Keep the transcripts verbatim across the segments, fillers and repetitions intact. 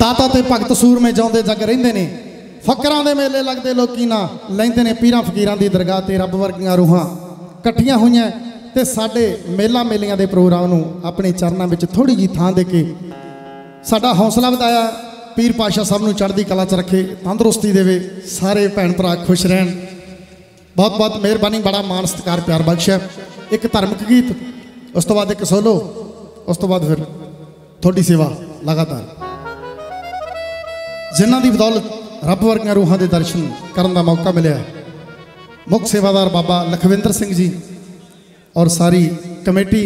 ताता ते भगत सूरमे जाउंदे जग रहिंदे ने फकरां दे मेले लगदे लोकी ना लैंदे ने पीरां फकीरां दी दरगाह ते रब वर्गियां रूहां इकट्ठियां होईयां ते साडे मेला मेलियां दे प्रोग्राम नूं अपने चरनां विच थोड़ी जी थां दे के साडा हौसला वधाया। पीर पातशाह साहब नूं चढ़दी कला च रखे, तंदुरुस्ती देवे, सारे भैन भरा खुश रहन। बहुत बहुत मेहरबानी, बड़ा मान सत्कार प्यार बख्शा। एक धार्मिक गीत, उस तो बाद एक सोलो, उस तो बाद फिर थोड़ी सेवा लगातार जिन्हां दी बदौलत रब वर्गियां रूहां दे दर्शन करन दा मौका मिलिया। मुख सेवादार बाबा लखविंदर सिंह जी और सारी कमेटी,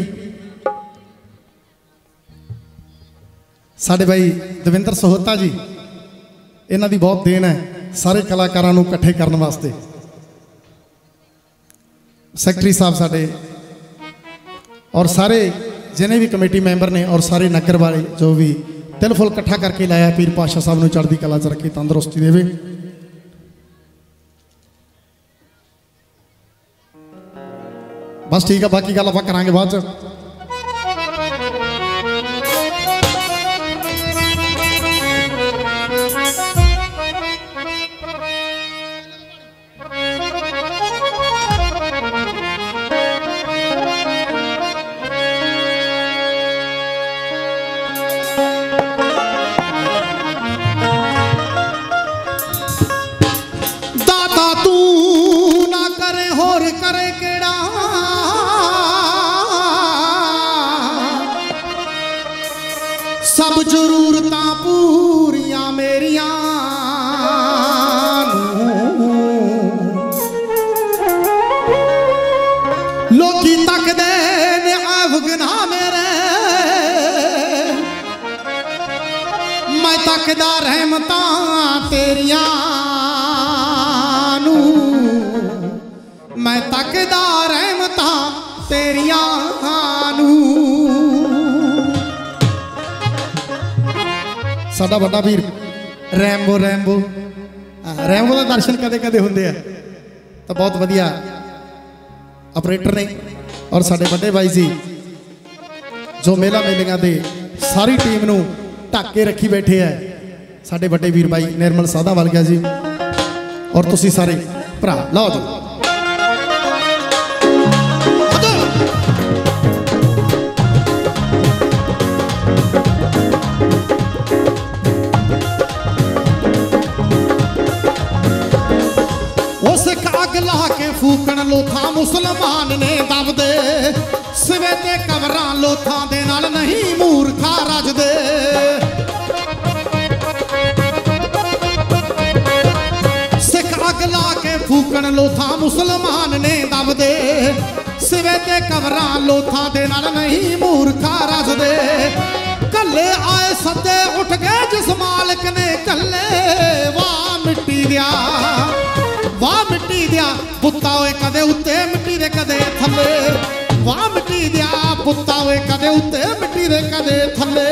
साडे भाई दविंदर सहोता जी, इन्हां दी बहुत देन है सारे कलाकारां नूं इकट्ठे करन वास्ते। सैकटरी साहब साडे और सारे जिन्हें भी कमेटी मैंबर ने और सारे नगर वाले जो भी दिल फुल इकट्ठा करके लाया। पीर पातशाह साहब नूं चढ़दी कला च रखे, तंदुरुस्ती देवे। बस ठीक है, बाकी गल आपां करांगे बाद च। सब जरूरतां पूरियां मेरियां लोकी तकदे ने अवगना मेरे, मैं तकदा रहमतां तेरियां नू, मैं तकदा रहमतां तेरियां नू। साडा बड़ा वीर रैम्बो रैम्बो रैम्बो का दर्शन कदे कदे होंदे आ, तो बहुत वधिया ऑपरेटर ने और साडे बड़े भाई जी जो मेला मेलियां दे सारी टीम नूं ढक के रखी बैठे है। साडे बड़े वीर भाई निर्मल साधा वालिया जी और तुसी सारे भरा लाओ जी। फूकण लोथा मुसलमान ने दबदे सिवे ते कवरां लोथां दे नाल नहीं मूर्खा रजदे। सिख अग ला के फूकण लोथा मुसलमान ने दबदे सिवे ते कवरां लोथां दे नाल नहीं मूर्खा रजदे। कल्ले आए सदे उठ गए जिस मालिक ने कल्ले, वाह मिट्टी दिया वाह मिट्टी दिया पुत्ता होए कदे उत्ते मिट्टी दे कदे थले, वाह मिट्टी दिया पुत्ता होए कदे उत्ते मिट्टी दे कदे थले।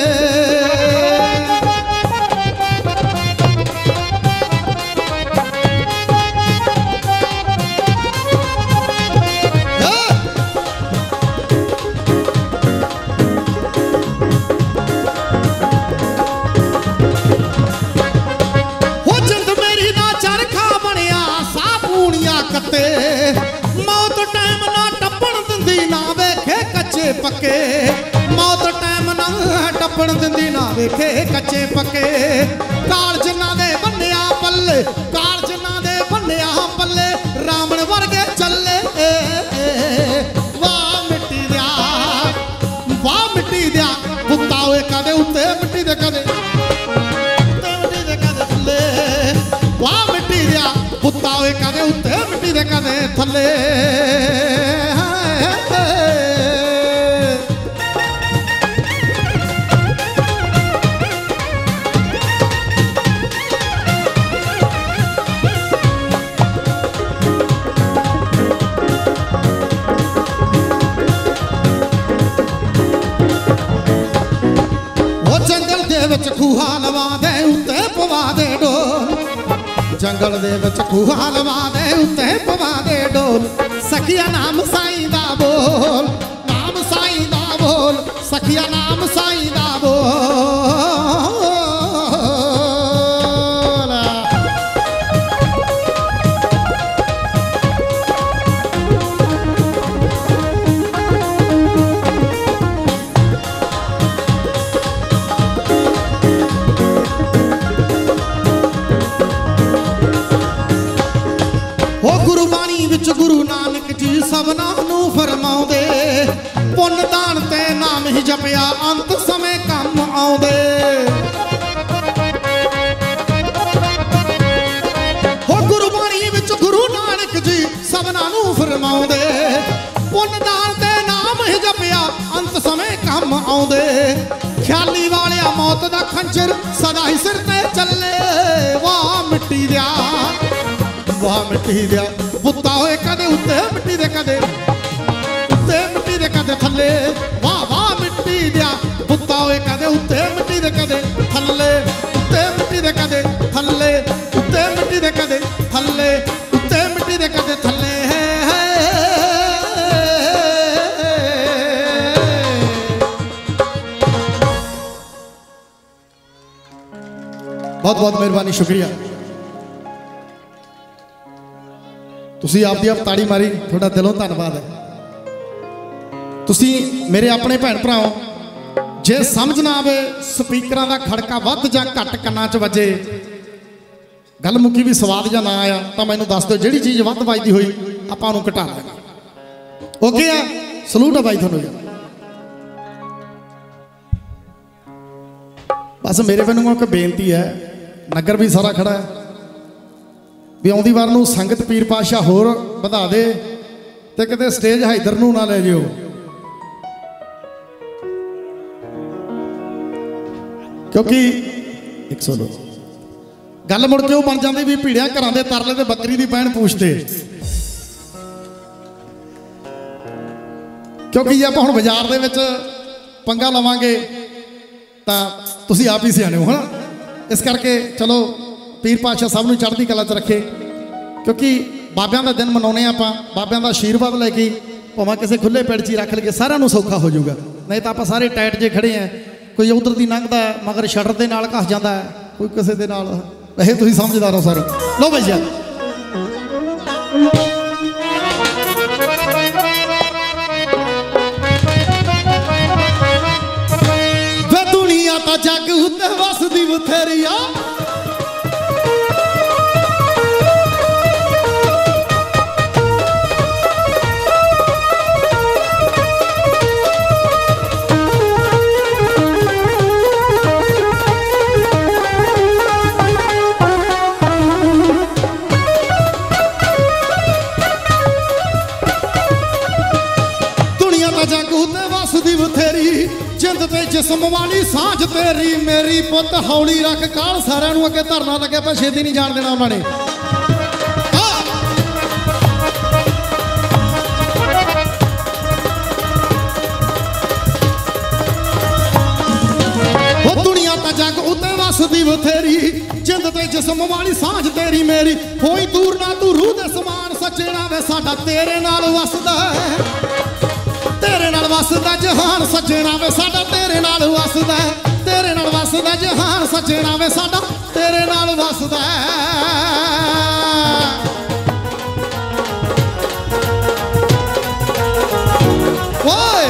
मौत टाइम ना टप्पण दिंदी ना वेखे कच्चे पक्के, मौत टाइम ना टप्पण दिंदी ना वेखे कच्चे पक्के। काल जिन्ना दे बन्निया पल्ले, काल जिन्ना दे बन्निया पल्ले रावण वर्गे चले। वाह मिट्टी दिया वाह मिट्टी दिया पुत्ता होए कदे उत्ते मिट्टी दे कदे मिट्टी दे कदे थले, वाह मिट्टी दिया पुत्ता होए कदे उत्ते मिट्टी दे कदे थले। जंगल दे विच खूहा लवा दे उत्ते पवा दे डोल, जंगल दे विच खूहा लवा दे उत्ते पवा दे डोल। सखिया नाम साईं दा बोल, नाम साईं दा बोल, सखिया नाम साईं दा बोल। ओ गुरबाणी विच गुरु नानक जी सबना नू फरमाउंदे पुन दान ते नाम ही जपिया अंत समय कम आउंदे। ओ गुरबाणी विच गुरु नानक जी सबना नू फरमाउंदे पुन दान ते नाम ही जपिया अंत समय कम आउंदे। ख्याली वालिया मौत दा खंजर सदा ही सिर ते चले वाह मिट्टी दिया वाह मिट्टी दिया बुत्ता होए कदे उत्ते मिट्टी दे कदे उत्ते मिट्टी दे कदे थल्ले वाह वाह मिट्टी दिया बुत्ता होए कदे उत्ते मिट्टी दे कदे थल्ले उत्ते मिट्टी दे कदे थल्ले उत्ते मिट्टी दे कदे थल्ले उत्ते मिट्टी दे कदे थल्ले बहुत बहुत मेहरबानी शुक्रिया। तुसी आप दी आप ताड़ी मारी थोड़ा दिलों धन्यवाद है। तुसी मेरे अपने भैन भराओ जे समझ ना आवे स्पीकरां दा खड़का वध जां घट कन्नां च वजे गल मुक्की भी स्वाद जां ना आया तो मैनूं दस दो जिहड़ी चीज़ वध वजदी होई आपां नूं घटा देना। ओके आ सलूट है भाई तुहानूं। बस मेरे वालों एक बेनती है नगर भी सारा खड़ा है भी आउंदी वार नूं संगत पीर पातशाह होर वधा दे ते किते स्टेज हैदर नूं ना ले जिओ क्योंकि एक सौ दो गल मुड़ के बन जाती भी भीड़िया घरां दे तरले ते बकरी दी पैण पूछते क्योंकि जे आपां हुण बाजार दे विच पंगा लवांगे तां तुसीं आप ही सियाणे हो है ना। इस करके चलो पीर पातशाह सब नूं चढ़दी कला च रखे क्योंकि बाबियां दा दिन मनाउने आपां बाबियां दा आशीर्वाद लैके भावें किसी खुले पेड़ च रख लईए सारिआं नूं सौखा हो जाऊगा। नहीं तो आपां सारे टाइट जे खड़े हैं कोई उधर दी लंघदा मगर शटर दे नाल घस जांदा है कोई किसी दे नाल वैसे तुसीं समझदार हो सारे। लो भैया वे दुनिया ता जग उत्ते वसदी बथेरिया जिंद ते जिस्म वाली सांझ तेरी मेरी पुत हौली रख काल सारिआं नूं अगे धरना लगे पर छेती नहीं जान देना उन्होंने। वो दुनिया ता जग उत्ते वसदी बथेरी जिंद ते जिस्म वाली सांझ तेरी मेरी होई दूर ना तू रूह दे समान सज्जना वे साडा तेरे नाल वसदा तेरे नाल वसदा जहान सज्जना वे साडा तेरे नाल वसदा तेरे नाल वसदा जहान सज्जना वे साडा तेरे नाल वसदा। ओए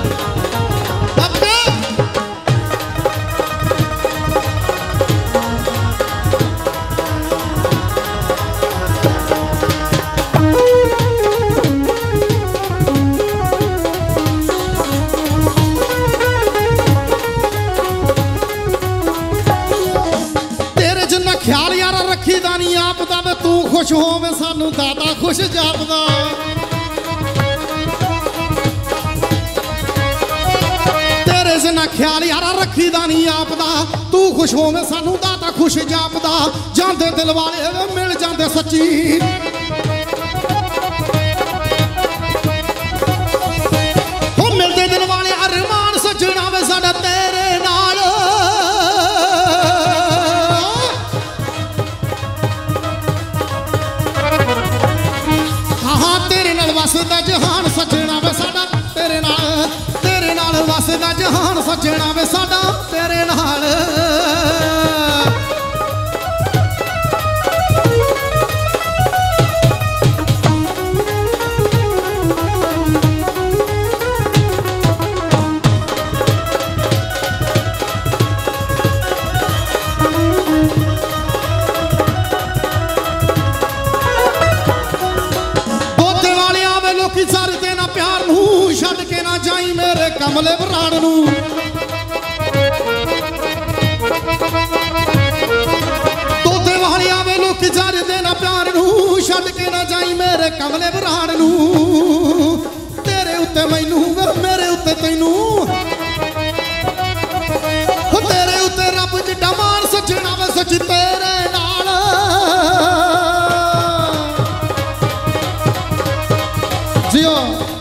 ख्याल यार रखी दा नहीं आपदा वे तू खुश होवे सानू दाता खुश जापदा। तेरे जिन्ना ख्याल यार रखी दा नहीं आपदा तू खुश होवे सानू दाता खुश जापदा। जांदे दिल वाले मिल जांदे सच्ची हो मिलदे दिल वाले अरमान सजना वे साडा तेरे नाल वसदा जहान सजना वे साडा तेरे नाल तेरे नाल वसदा जहान सजना वे साडा तेरे नाल। कमले बराड़ नू तोते वाली आवे लोग जार देना प्यार नू छड्ड के ना जाई मेरे कमले बराड़ नू तेरे उत्ते मैनू मेरे उत्ते तैनू तेरे उत्ते रब जिड्डा मान सजना वे सच तेरे नाल जियो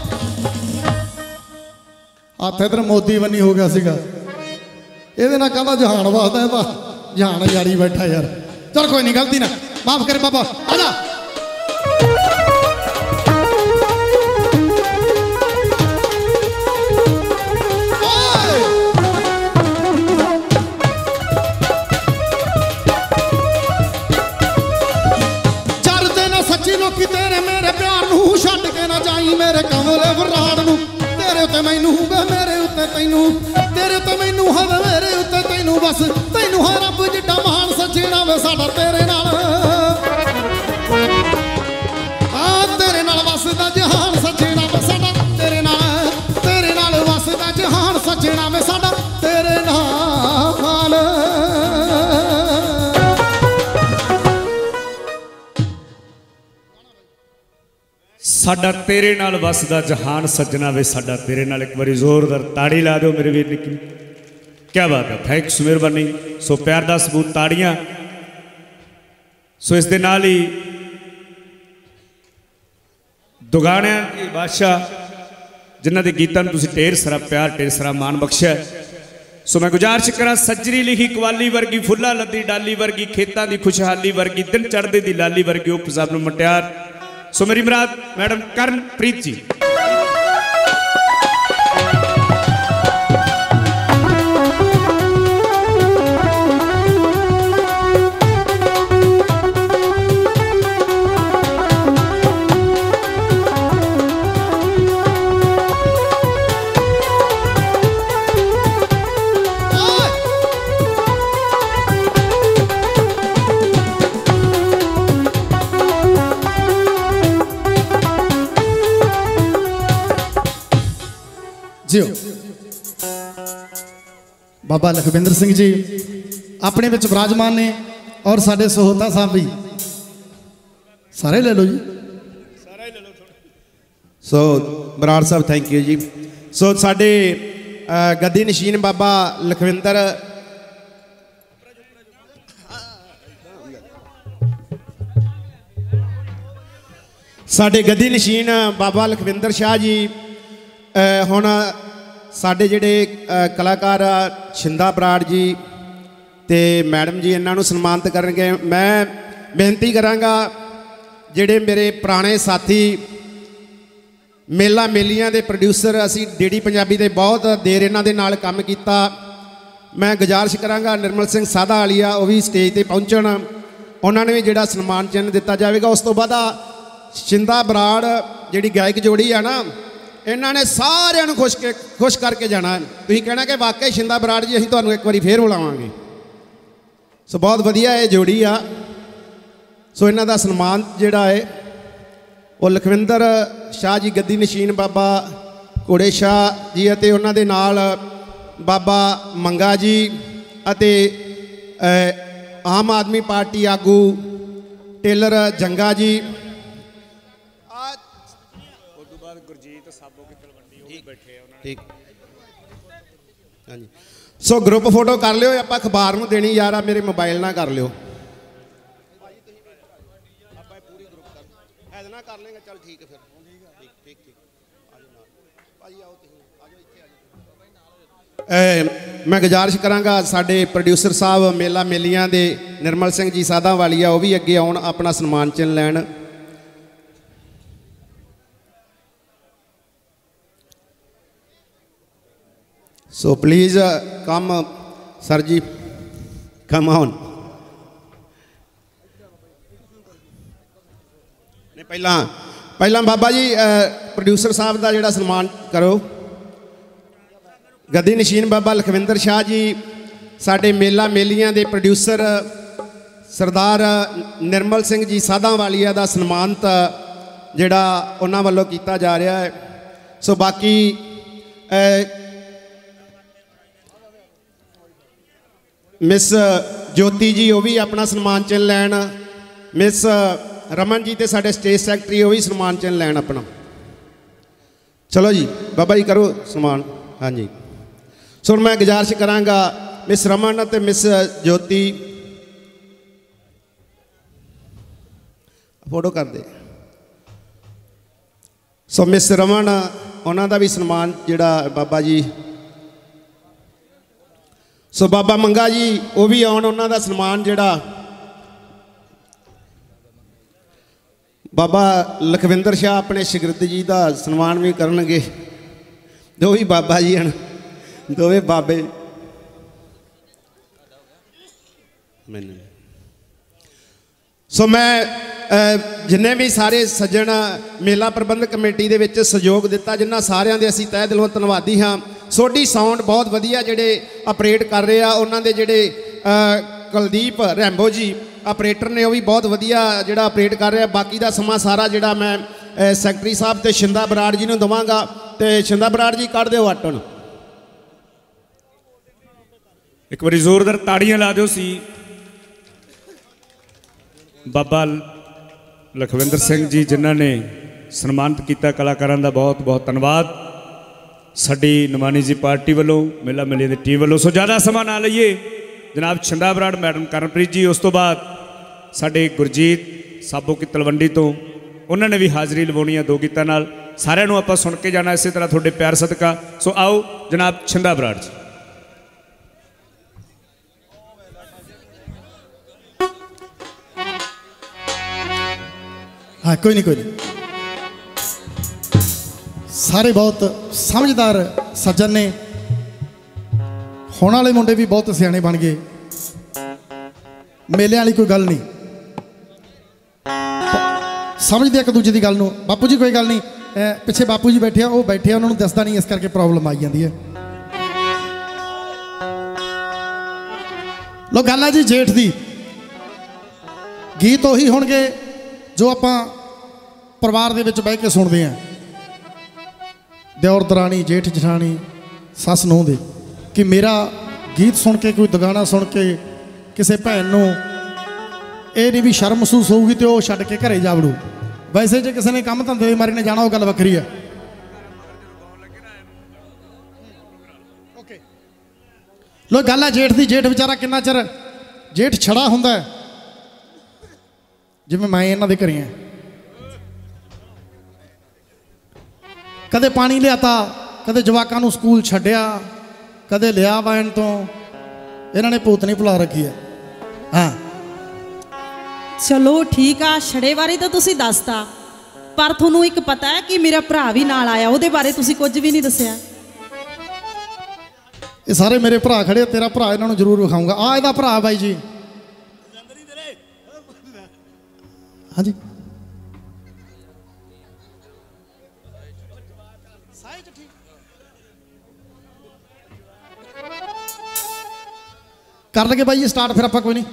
हथ इधर मोदी बनी हो गया सीगा ਇਹਦੇ ਨਾਲ ਕਹਿੰਦਾ ਜਹਾਨ ਵਾਸਦਾ ਇਹਦਾ ਜਹਾਨ ਯਾਰੀ ਬੈਠਾ ਯਾਰ चल कोई नहीं गलती ना माफ करे बाबा आजा चलते ना सच्ची लोकी तेरे मेरे प्यार नू छड्ड के ना जाई मेरे कमले बराड़ नू तेरे उत्ते मैनू मेरे उत्ते तैनू तेरे उत्ते मैनू हवे मेरे उत्ते तैनू बस तैनू है रब जिड्डा महान सजना वे साडा तेरे नाल आ तेरे नाल वसदा जहान सजना वे साडा तेरे नाल तेरे नाल वसदा जहान सजना वे साडा तेरे नाल साडा तेरे नाल वसदा जहान सजना वे साडा तेरे नाल एक बारी जोरदार ताड़ी ला दो मेरे वीर निकी क्या बात है थैंक्स मेहरबानी सो प्यार दा सबूत ताड़ियां सो इस दे नाल ही दुगाणियां के बादशाह जिन्हां दे गीतां नूं तुसीं ढेर सारा प्यार ढेर सारा मान बख्शिया सो मैं गुजारिश करा सजरी लिखी कवाली वर्गी फुल्ला लद्दी डाली वर्गी खेतां दी खुशहाली वर्गी दिन चढ़दे दी लाली वर्गी उप साहब नूं मटियार सो मेरी मुराद मैडम कर्णप्रीत जी जियो बाबा लखविंदर सिंह जी अपने विच विराजमान ने और साडे सहोता साहब भी सारे ले लो जी सो बराड़ साहब थैंक यू जी सो साडे गद्दी नशीन बाबा लखविंदर साडे गद्दी नशीन बाबा लखविंदर शाह जी ਹੁਣ ਸਾਡੇ ਜਿਹੜੇ ਕਲਾਕਾਰ ਛਿੰਦਾ ਬਰਾੜ ਜੀ ਤੇ ਮੈਡਮ ਜੀ ਇਹਨਾਂ ਨੂੰ ਸਨਮਾਨਿਤ ਕਰਨਗੇ ਮੈਂ ਬੇਨਤੀ ਕਰਾਂਗਾ ਜਿਹੜੇ ਮੇਰੇ ਪੁਰਾਣੇ ਸਾਥੀ ਮੇਲਾ ਮੇਲੀਆਂ ਦੇ ਪ੍ਰੋਡਿਊਸਰ ਅਸੀਂ ਡੀਡੀ ਪੰਜਾਬੀ ਦੇ ਬਹੁਤ ਦੇਰ ਇਹਨਾਂ ਦੇ ਨਾਲ ਕੰਮ ਕੀਤਾ ਮੈਂ ਗੁਜ਼ਾਰਿਸ਼ ਕਰਾਂਗਾ ਨਿਰਮਲ ਸਿੰਘ ਸਾਧਾ ਵਾਲੀਆ ਉਹ ਵੀ ਸਟੇਜ ਤੇ ਪਹੁੰਚਣ ਉਹਨਾਂ ਨੇ ਵੀ ਜਿਹੜਾ ਸਨਮਾਨ ਚਿੰਨ੍ਹ ਦਿੱਤਾ ਜਾਵੇਗਾ ਉਸ ਤੋਂ ਬਾਅਦ ਛਿੰਦਾ ਬਰਾੜ ਜਿਹੜੀ ਗਾਇਕ ਜੋੜੀ ਆ ਨਾ ਇਹਨਾਂ ਨੇ ਸਾਰਿਆਂ ਨੂੰ ਖੁਸ਼ ਕੇ ਖੁਸ਼ ਕਰਕੇ ਜਾਣਾ ਤੁਸੀਂ ਕਹਿਣਾ ਕਿ ਵਾਕਈ ਛਿੰਦਾ ਬਰਾੜ ਜੀ ਅਸੀਂ ਤੁਹਾਨੂੰ ਇੱਕ ਵਾਰੀ ਫੇਰ ਬੁਲਾਵਾਂਗੇ ਸੋ ਬਹੁਤ ਵਧੀਆ ਇਹ ਜੋੜੀ ਆ ਸੋ ਇਹਨਾਂ ਦਾ ਸਨਮਾਨ ਜਿਹੜਾ ਹੈ ਉਹ ਲਖਵਿੰਦਰ ਸ਼ਾਹ ਜੀ ਗੱਦੀ ਨਸ਼ੀਨ ਬਾਬਾ ਘੋੜੇ ਸ਼ਾਹ ਜੀ ਅਤੇ ਉਹਨਾਂ ਦੇ ਨਾਲ ਬਾਬਾ ਮੰਗਾ ਜੀ ਅਤੇ ਆਮ ਆਦਮੀ ਪਾਰਟੀ ਆਗੂ ਟੇਲਰ ਜੰਗਾ ਜੀ ठीक हाँ जी सो ग्रुप फोटो कर लियो आप अखबार में देनी यार आ मेरे मोबाइल ना कर लियो कर लेंगे चल ठीक है फिर ठीक ठीक ठीक मैं गुजारिश करांगा साडे प्रोड्यूसर साहब मेला मेलियां दे निर्मल सिंह जी साधा वालिया वो भी अगे आउण अपना सन्मान चिन्ह लैण सो प्लीज कम सर जी कम ऑन नहीं पहला पहला बाबा जी प्रोड्यूसर साहब का जोड़ा सन्मान करो गद्दी नशीन बाबा लखविंदर शाह जी साडे मेला मेलियां दे प्रोड्यूसर सरदार निर्मल सिंह जी साधा वालिया का सन्मानत जोड़ा उन्होंने वालों किया जा रहा है सो बाकी मिस ज्योति जी वो भी अपना सन्मान चिन्ह लैन, मिस रमन जी तो साढ़े स्टेज सैकटरी वो भी सन्मान चिन्ह लैन अपना। चलो जी बाबा जी करो सन्मान। हाँ जी सो मैं गुजारिश कराँगा मिस रमन ते मिस ज्योति फोटो कर दे। सो मिस रमन उन्हों का भी सन्मान जिहड़ा बाबा जी, सो बाबा मंगा जी वो भी आउण, उन्हों का सन्मान जिहड़ा बाबा लखविंदर शाह अपने शगिरद जी का सन्मान भी करनगे। दो ही बाबा जी हैं, दोवे बाबे। मैंने सो मैं जिन्ने भी सारे सज्जन मेला प्रबंधक कमेटी दे विच सहयोग दिता, जिन्हां सारियां दे असीं तहे दिलों धन्नवादी हाँ। सोडी साउंड बहुत वधिया जिहड़े ऑपरेट कर रहे आ, उन्हां दे जिहड़े कुलदीप रैंबो जी ऑपरेटर ने वो भी बहुत वधिया जिहड़ा ऑपरेट कर रहे। बाकी दा समा सारा जिहड़ा मैं सैकटरी साहब ते शिंदा बराड़ जी नूं दवांगा, ते शिंदा बराड़ जी कढ़ दिओ अटन। एक बारी जोरदार ताड़ियां ला दो सी बाबा लखविंदर सिंह जी जिन्हों ने सन्मानित किया कलाकारां दा बहुत बहुत धन्यवाद साडी नमानी जी पार्टी वालों, मेला मेले की टीम वालों। सो ज़्यादा समा ना लईए, जनाब छिंदा बराड़ मैडम करनप्रीत जी, उस तो बाद साडे गुरजीत साबो की तलवंडी तो उन्होंने भी हाज़री लवानी है दो गीतां नाल। सारिਆਂ ਨੂੰ ਆਪਾਂ सुन के जाना इस तरह थोड़े प्यार सदका। सो आओ जनाब छिंदा बराड़ जी। हाँ कोई नहीं कोई नहीं, सारे बहुत समझदार सज्जन ने, होने वाले मुंडे भी बहुत सियाने बन गए, मेले वाली कोई गल नहीं, समझते एक दूजे की गल नूं। बापू जी कोई गल नहीं, पिछे बापू जी बैठे वो बैठे उन्होंने दसदा नहीं, इस करके प्रॉब्लम आई जाती है। लो गल है जी जेठ की, गीत उही होणगे जो आप परिवार दे विच बह के सुनते हैं, दिओर दरानी जेठ जठानी सस नूंह दे, कि मेरा गीत सुन के कोई दगाना सुन के किसी भैन नूं ये नहीं भी शर्म महसूस होगी तो वह छड्ड के घरे जा वड़ू। वैसे जो किसी ने काम धंधे दी मारी ने जाना, वो गल वक्री है। लो गल है जेठ की, जेठ बेचारा किन्ना चिर जेठ छड़ा हुंदा है, जिवें मैं इन्हां दे घरे हैं, कदे पानी लियाता, कदे जवाकां नूं स्कूल छड्डिया, कदे लिया वैन तो, इन्हां ने भूत नहीं भुला रखी है। हाँ चलो ठीक आ, छड़े बारे तो तुसीं दसता, पर तुहानूं एक पता है कि मेरा भरा भी नाल आया, उहदे बारे तुसीं कुछ भी नहीं दस्सिया। ये सारे मेरे भरा खड़े, तेरा भरा इन्हां नूं जरूर विखाऊंगा। आ इहदा भरा बाई जी। हाँ जी कर लगे भाई स्टार्ट, फिर आप कोई नहीं।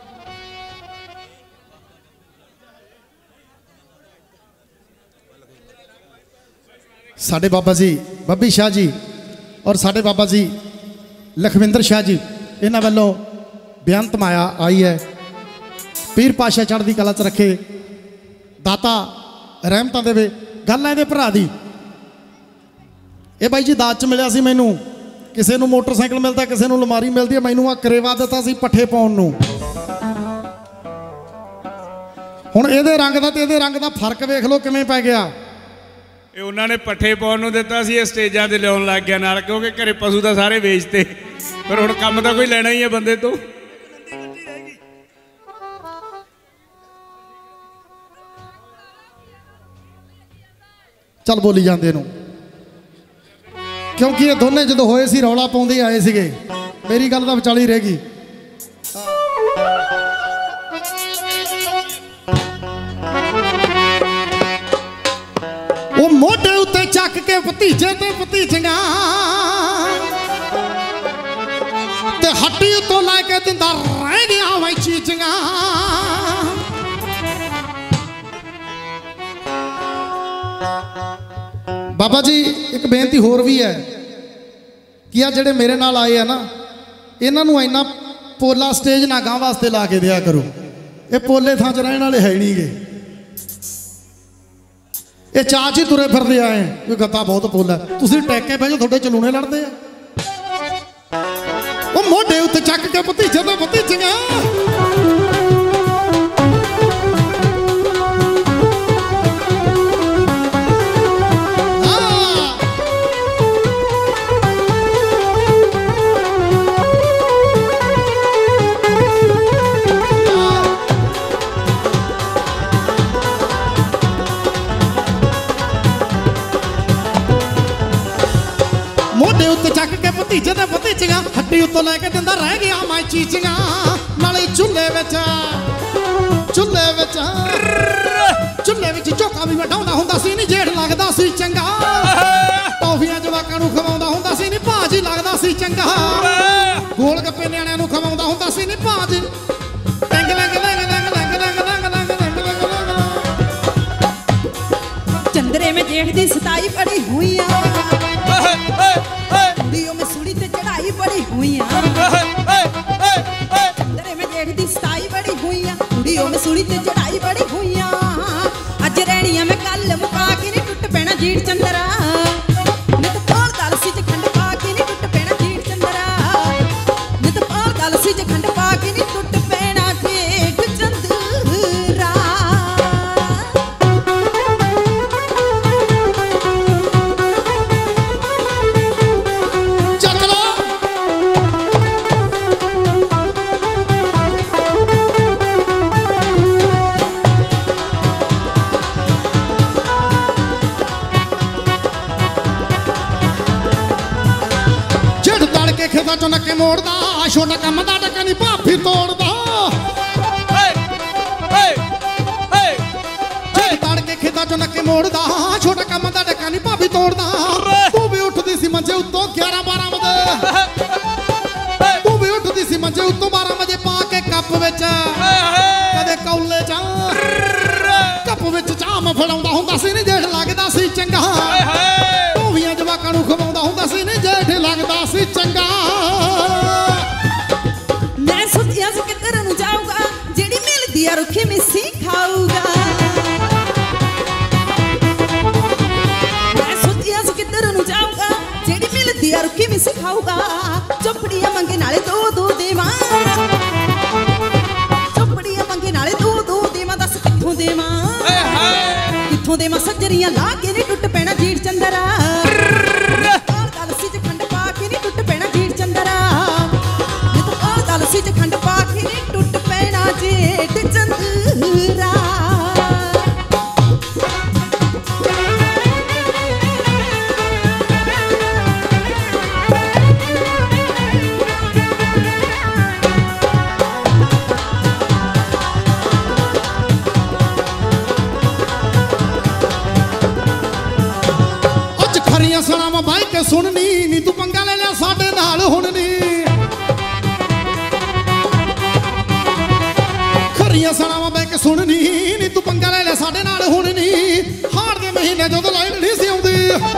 साडे बाबा जी बब्बी शाह जी और साडे बाबा जी लखविंदर शाह जी, इन्हां वालों बेअंत माया आई है। पीर पाशा चढ़दी कला च रखे, दाता रहमतां देवे। गल है भरा दी, ये बाई जी दाज च मिलिया सी मैनू, किसी नूं मोटरसाइकिल मिलता, किसी नूं लमारी मिलती है, मैनू आ करेवा दिता सी पट्ठे पाउण नूं। हुण इहदे रंग दा ते इहदे रंग दा फर्क वेख लो किवें पै गया। ये उन्होंने पट्ठे पाउण नूं दिता सी, स्टेजां ते लिआउण लग गया नाल, क्योंकि घरे पशु तां सारे वेचते, पर हुण काम तां कोई लैना ही है बंदे तो। चल बोली जाते नूं, क्योंकि ये दोनों जो होए सी रौला पाउंदे आए सीगे, मेरी गल तां विचाली रहेगी। वो मोढे उत्ते चक के भतीजे ते भतीजियां ते हड्डी तो लैके दिंदा रह गया वही चीजियां। बाबा जी एक बेनती होर भी है कि आ जेडे मेरे नाल आए हैं ना, इन्हां नूं इन्ना पोला स्टेज ना गां वास्ते ला के दिया करो, ये पोले थां च रहने वाले है नहीं गे, ये चाच ही तुरे फिरदे आए कोई गत्ता बहुत पोला तुसीं टेक के बह जाओ थोड़े चलूने लड़ते हैं वो मोढे उत्ते चक के भतीजे ते भतीजियां भतीजे ते भतीजियां हट्टी उत्तों लैके दिंदा रह गया मैं चीचियां नाले चुल्हे विच चुल्हे विच चुल्हे विच झोका भी वढाउंदा हुंदा सी नी जेठ लगदा सी चंगा टॉफियां जवाकां नूं खवाउंदा हुंदा सी नी भाजी लगदा सी चंगा गोल गप्पे निआणिआं नूं खवाउंदा हुंदा सी नी भाजी लंग लंग लंग लंग लंग लंग लंग लंग लंग लंग चंद्रे में जेठ दी सताई बड़ी हुई आ कुड़ियों में सुड़ी ते चढ़ाई बड़ी हुई चंद्रे में जेठ दी सताई बड़ी हुई कुड़ियों में सुड़ी ते चढ़ाई बड़ी हुई अज रहनिया में कल मुका के नी टुट पैना जीड़ चंद्रा नित पाल दलसी च खंड पा के नी टुट पैना जीड़ चंद्रा नित पाल दलसी च खंड पा के नी टुट पैना जेठ चंद्रा खेता चो नक्के मोड़दा छोटा कम दा डका नी भाफी तोड़दा तड़के खेता चो नक्के मोड़दा छोटा कम दा डका नी भाफी तोड़दा तू भी उठदी सी मंजे उत्तों ग्यारह बारह बजे तू भी उठदी सी मंजे उत्तों बारह बजे पा के कप विच कदे कौले चा कप विच चाह मैं फड़ाउंदा हुंदा सी नी जेठ लगदा सी चंगा टोवियां जवाकां नूं खवाउंदा हुंदा सी नी जेठ लगदा सी चंगा मैं सुतिया से किधर नु जाऊंगा जेड़ी मिलदी आ रुखी मिसी खाऊगा मैं सुतिया से किधर नु जाऊंगा जेड़ी मिलदी आ रुखी मिसी खाऊगा चोपड़ियां मंगे नाले दो दो देवा चोपड़ियां मंगे नाले दो दो देवा दस कित्थों देवा कित्थों देवा सज्जरियां ला के नी टुट पैना जीड़ चंदरा दलसी च खंड पा के नी टुट पैना जीड़ चंदरा दलसी च खंड पा के नी टुट पैना जेठ चंदरा सुना बाई के सुननी नी तू पंगा ले लिया साडे नाल हुण नी खरियां सुना बाई के सुननी नी तू पंगा ले लिया साडे नाल हुण नी हाड़ दे महीने जदों लाइट नहीं सी आउंदी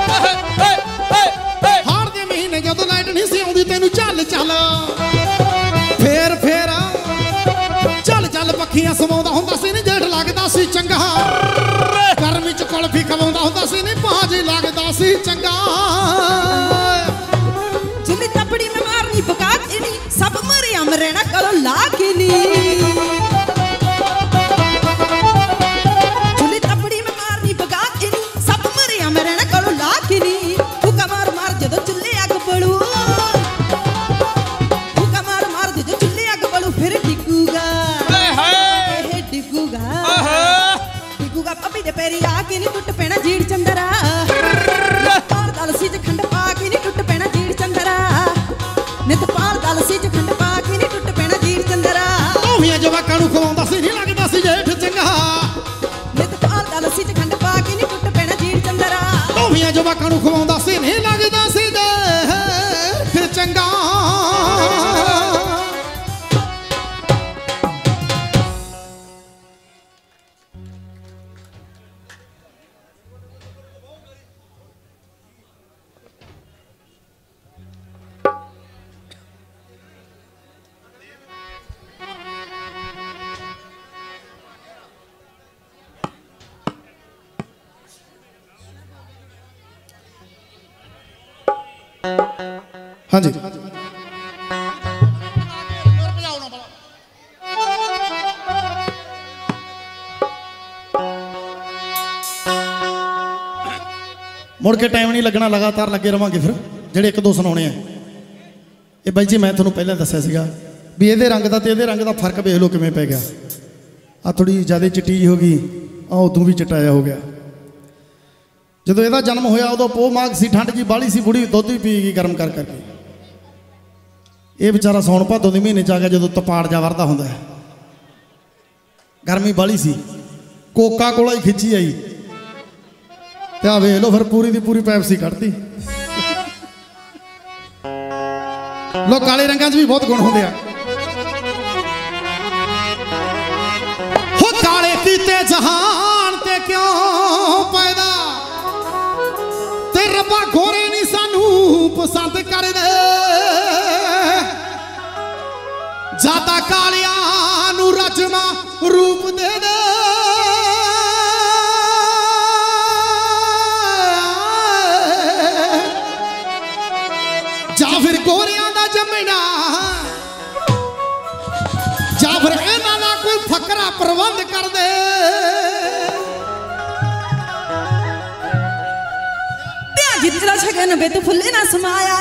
हाड़ दे महीने जदों लाइट नहीं सी आउंदी तैनू चल चल फेर फेर चल चल पखियां समाउंदा हुंदा सी नी जेठ लगदा सी चंगा गर्मी च कुल्फी खवाउंदा हुंदा सी नी भाजी लगदा सी चंगा जिली तपड़ी में मारनी पका के नी सब मरिया में रहना करो ला के नी जिली तपड़ी में मारनी पका के नी सब मरिया में रहना करो ला के नी फूका मार मार जदों चुल्हे अग बलू फूका मार मार जदों चुल्हे अग बलू फिर डिगूगा ए डिगूगा डिगूगा पपी दे पैरी आके नी टुट पैना जीड़ चंदरा पाल दलसी च खंड पा के नी टुट पैना जीड़ चंदरा नित पाल दलसी च खंड पा के नी टुट पैना जीड़ चंदरा टोवियां जवाकां नूं खवाउंदा सी नी लगदा सी जेठ चंगा नित पाल दलसी च खंड पा के नी टुट पैना जीड़ चंदरा टोवियां जवाकां नूं खवाउंदा सी नी लगदा सी जेठ चंगा हाँ जी मुड़ के टाइम नहीं लगना, लगातार लगे रहांगे फिर ਜਿਹੜੇ एक दो सुनाने हैं। ये बाई जी मैं ਤੁਹਾਨੂੰ ਪਹਿਲਾਂ ਦੱਸਿਆ ਸੀਗਾ ਵੀ ਇਹਦੇ ਰੰਗ ਦਾ ਤੇ ਇਹਦੇ ਰੰਗ ਦਾ ਫਰਕ ਵੇਖ ਲਓ ਕਿਵੇਂ ਪੈ ਗਿਆ। ਆ ਥੋੜੀ ਜ਼ਿਆਦਾ ਚਿੱਟੀ ਹੋ ਗਈ, ਆ ਉਦੋਂ ਵੀ ਚਟਾਇਆ ਹੋ ਗਿਆ। ਜਦੋਂ ਇਹਦਾ ਜਨਮ ਹੋਇਆ ਉਦੋਂ ਪੋਹ ਮਾਘ ਸੀ, ਠੰਡ ਜੀ ਬਾਹਲੀ ਸੀ, ਬੁੜੀ ਦੁੱਧ ਵੀ ਪੀ ਗਈ ਗਰਮ ਕਰ ਕਰਕੇ। ਇਹ ਵਿਚਾਰਾ ਸੌਣ ਭਾਦੋਂ ਦੇ ਮਹੀਨੇ ਚ ਆ ਗਿਆ ਜਦੋਂ ਤਪਾੜ ਜਾ ਵਰਦਾ ਹੁੰਦਾ ਹੈ, ਗਰਮੀ ਬਾਹਲੀ ਸੀ, ਕੋਕਾ ਕੋਲਾ ਹੀ ਖਿੱਚੀ ਆਈ ਤੇ ਆ ਵੇਖ ਲਓ ਫਿਰ ਪੂਰੀ ਦੀ ਪੂਰੀ ਪੈਪਸੀ ਕੱਢਤੀ। ਲੋ ਕਾਲੇ ਰੰਗਾਂ 'ਚ ਵੀ ਬਹੁਤ ਗੁਣ ਹੁੰਦੇ ਆ। ਹੋ ਕਾਲੇ ਕੀਤੇ ਜਹਾਨ ਤੇ ਕਿਉਂ ਪੈਦਾ, ਤੇ ਰੱਬਾ ਗੋਰੇ ਨਹੀਂ ਸਾਨੂੰ ਪਸੰਦ ਕਰਦੇ, ਜਾਤਾ ਕਾਲਿਆਂ ਨੂੰ ਰਜਮਾ ਰੂਪ ਦੇ ਦੇ। ਜਾਂ ਫਿਰ ਗੋਰਿਆਂ ਦਾ ਜੰਮਣਾ, ਜਾਂ ਫਿਰ ਇਹਨਾਂ ਦਾ ਕੋਈ ਫਕਰਾ ਪ੍ਰਬੰਧ ਕਰ ਦੇ। ਪਿਆ ਜਿੱਤਲਾ ਸ਼ਗਨ ਵੇ ਤੂੰ ਫੁੱਲੇ ਨਾ ਸਮਾਇਆ,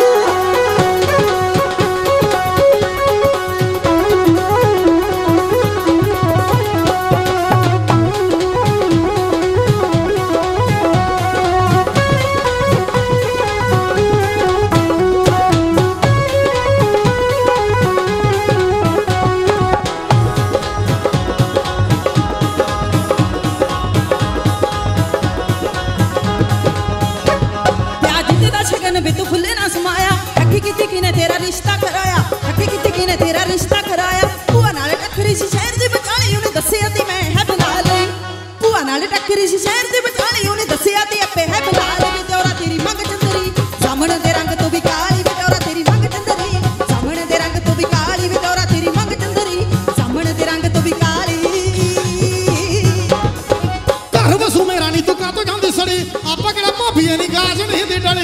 ਵੇ ਤੂੰ ਫੁੱਲੇ ਨਾ ਸਮਾਇਆ। ਅੱਖੀ ਕੀਤੀ ਕਿਨੇ ਤੇਰਾ ਰਿਸ਼ਤਾ ਕਰਾਇਆ, ਅੱਖੀ ਕੀਤੀ ਕਿਨੇ ਤੇਰਾ ਰਿਸ਼ਤਾ ਕਰਾਇਆ। ਭੂਆ ਨਾਲ ਟੱਕਰੀ ਸੀ ਸ਼ਹਿਰ ਦੀ ਬਚਾਲੀ, ਉਹਨੇ ਦੱਸਿਆ ਤੀ ਮੈਂ ਹੈ ਬਣਾ ਲਈ। ਭੂਆ ਨਾਲ ਟੱਕਰੀ ਸੀ ਸ਼ਹਿਰ ਦੀ ਬਚਾਲੀ, ਉਹਨੇ ਦੱਸਿਆ ਤੀ ਆਪੇ ਹੈ ਬਣਾ ਲਈ। ਤੇਰਾ ਤੇਰੀ ਮੰਗ ਚੰਦਰੀ ਸਾਹਮਣੇ ਦੇ ਰੰਗ ਤੋਂ ਵੀ ਕਾਲੀ, ਵੇ ਤੇਰਾ ਤੇਰੀ ਮੰਗ ਚੰਦਰੀ ਸਾਹਮਣੇ ਦੇ ਰੰਗ ਤੋਂ ਵੀ ਕਾਲੀ, ਵੇ ਤੇਰਾ ਤੇਰੀ ਮੰਗ ਚੰਦਰੀ ਸਾਹਮਣੇ ਦੇ ਰੰਗ ਤੋਂ ਵੀ ਕਾਲੀ। ਘਰ ਵਸੂ ਮੇਰਾ ਨੀ ਤੂੰ ਕਾਤੋਂ ਜਾਂਦੀ ਸੜੀ, ਆਪਾਂ ਕਿਹੜਾ ਭਾਬੀਆਂ ਨਹੀਂ ਗਾਜ ਨਹੀਂ ਦੀ ਡਲੀ।